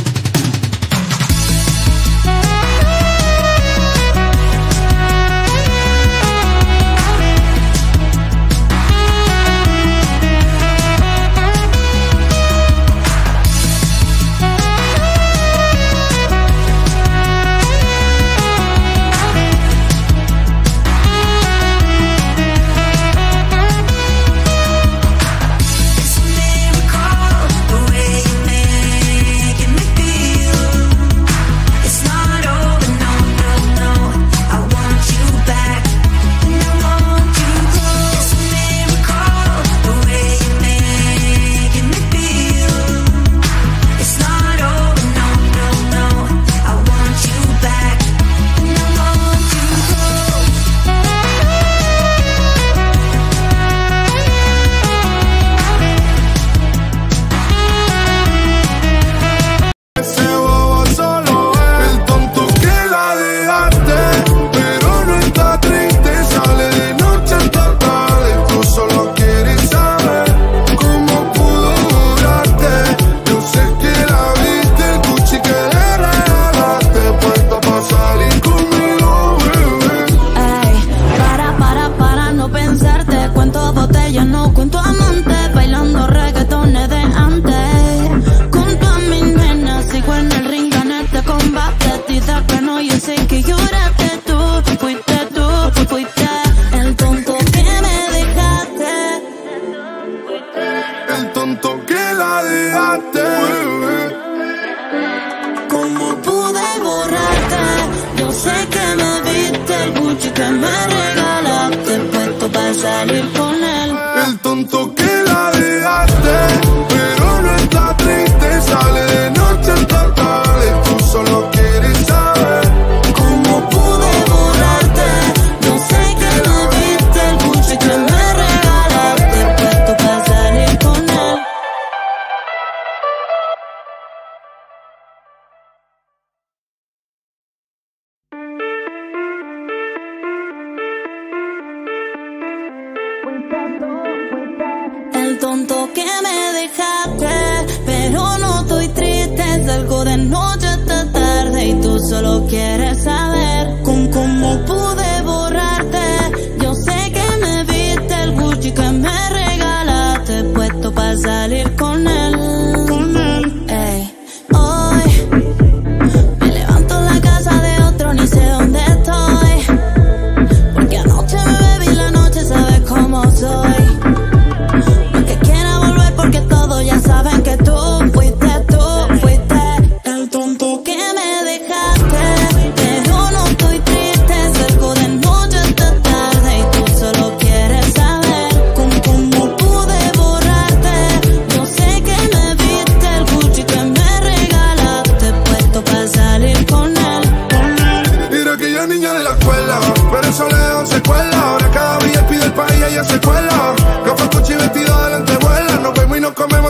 que me regalaste, puesto para salir con él. El tonto que la dejaste, pero no está triste, sale de noche hasta tarde. Tú solo quieres saber cómo pude borrarte. Yo sé que no viste el Gucci que me regalaste, puesto para salir con él. El tonto que me dejaste, pero no estoy triste, salgo de noche hasta tarde y tú solo quieres saber con cómo pude borrarte. Yo sé que me viste el Gucci que me regalaste, puesto para salir con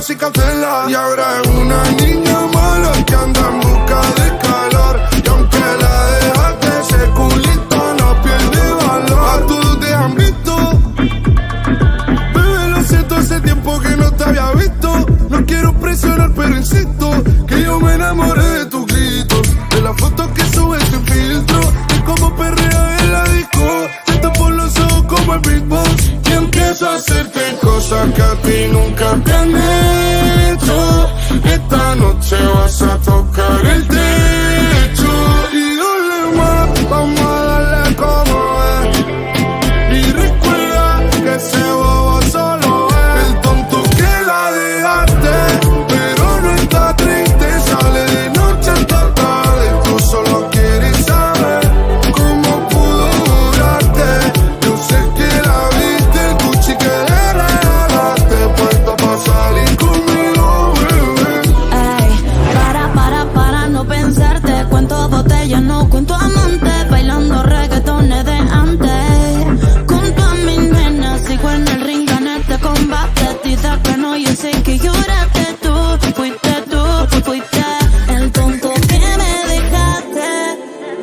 comemos sin cancela. Y ahora es una niña mala que anda en busca de calor. Y aunque la dejaste, ese culito no pierde valor. A todos te han visto. Bebé, lo siento, hace tiempo que no te había visto. No quiero presionar, pero insisto que yo me enamoré de tu grito, de las fotos que subes sin filtro, de cómo perrea en la disco. Siento por los ojos como el beatbox y empiezo a hacerte cosas que a ti nunca te han hecho. Esta noche vas a tocar el techo y dale más, vamos a darle como es. Y recuerda que ese bobo solo es el tonto que la dejaste, pero no está triste, sale de noche hasta tarde. Tú solo quieres saber cómo pudo durarte. Yo sé que la viste, el Gucci que le regalaste, puesto pa' salir conmigo, bebé. Ey, para, para, para no pensarte. Cuento botellas, no cuento amantes. Bailando reggaetones de antes. Junto a mis nenas, sigo en el ring, gané este combate. Tita que no, yo sé que lloraste tú. Fuiste tú, fuiste el tonto que me dejaste.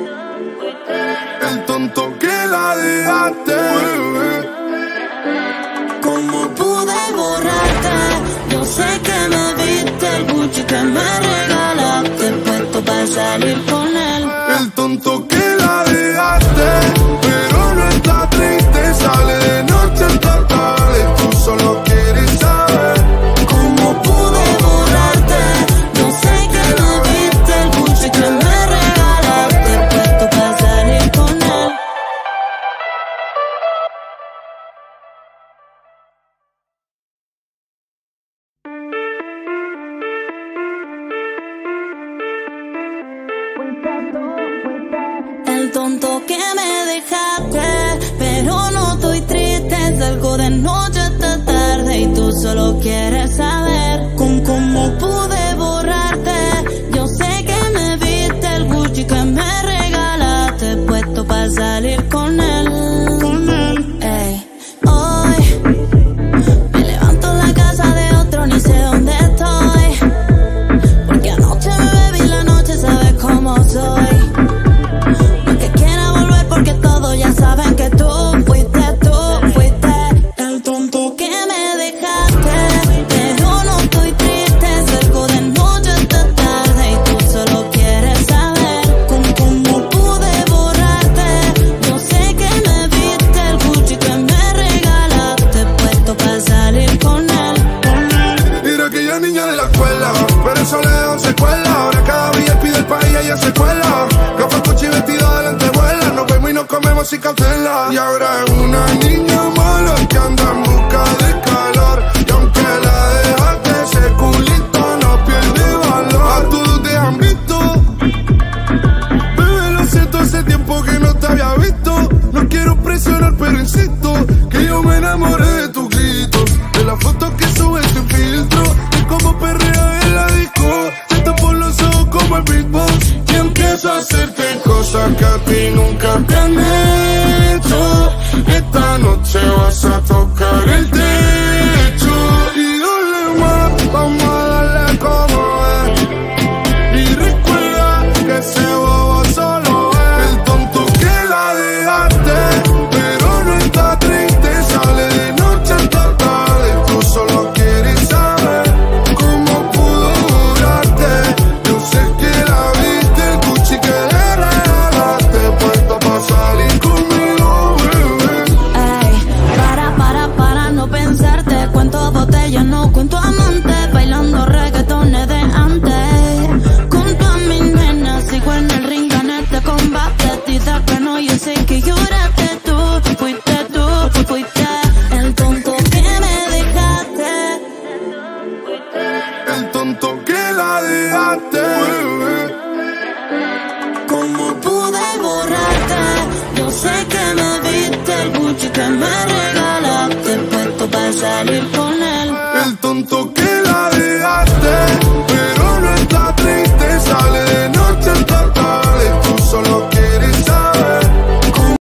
El tonto que la dejaste, bebé. ¿Cómo pude borrarte? Yo sé que me viste, el Gucci que me regalaste, puesto para salir con él. El tonto que la dejaste, pero no está triste, sale de noche hasta tarde. Tú solo quieres saber ¿Cómo pude borrarte? Yo sé que me viste, el Gucci que me regalaste, puesto para salir con él. El tonto que me dejaste, pero no estoy triste. Salgo de noche hasta tarde y tú solo quieres saber con cómo pude borrarte. Yo sé que me viste, el Gucci que me regalaste, puesto para salir con él. Con él. Ey, hoy me levanto en la casa de otro, ni sé dónde estoy, porque anoche me bebí la noche, sabes cómo soy. Porque todos ya saben que tú fuiste, tú fuiste el tonto que me dejaste, pero no estoy triste, salgo de noche hasta tarde y tú solo quieres saber con cómo pude borrarte. Yo sé que me viste, el Gucci que me regalaste, puesto para salir con él. Mira aquella niña de la escuela, pero eso le dejó secuela. Ahora cada día pide el país y ella se cuela. Gafas, Gucci, vestido de lentejuela. Nos vemos y nos comemos sin cancela. Y ahora es una niña mala que anda en busca de calor. Y aunque la dejaste, ese culito no pierde valor. A todos te han visto. Bebé, lo siento, hace tiempo que no te había visto. No quiero presionar, pero insisto que yo me enamoré de tu grito, de las fotos que subes sin filtro, de cómo perrea en la disco. Siento por los ojos como el beatbox y empiezo a hacerte cosas que a ti nunca te han hecho. Esta noche vas a tocar el techo y dale más, vamos a darle como es. Y recuerda que ese bobo solo es el tonto que la dejaste, pero no está triste, sale de noche hasta tarde. Tú solo quieres saber cómo pudo durarte. Yo sé que la viste, el Gucci que le regalaste, puesto pa' salir conmigo, bebé. Ey, para, para, para no pensarte. Cuento botellas, no cuento amantes. Bailando reggaetones de antes. Junto a mis nenas, sigo en el ring, gané este combate. Tita que no, yo sé que lloraste tú. Fuiste tú, fuiste el tonto que me dejaste. El tonto que la dejaste, bebé. ¿Cómo pude borrarte? Yo sé que me viste, el Gucci que me regalaste, puesto para salir con él. El tonto que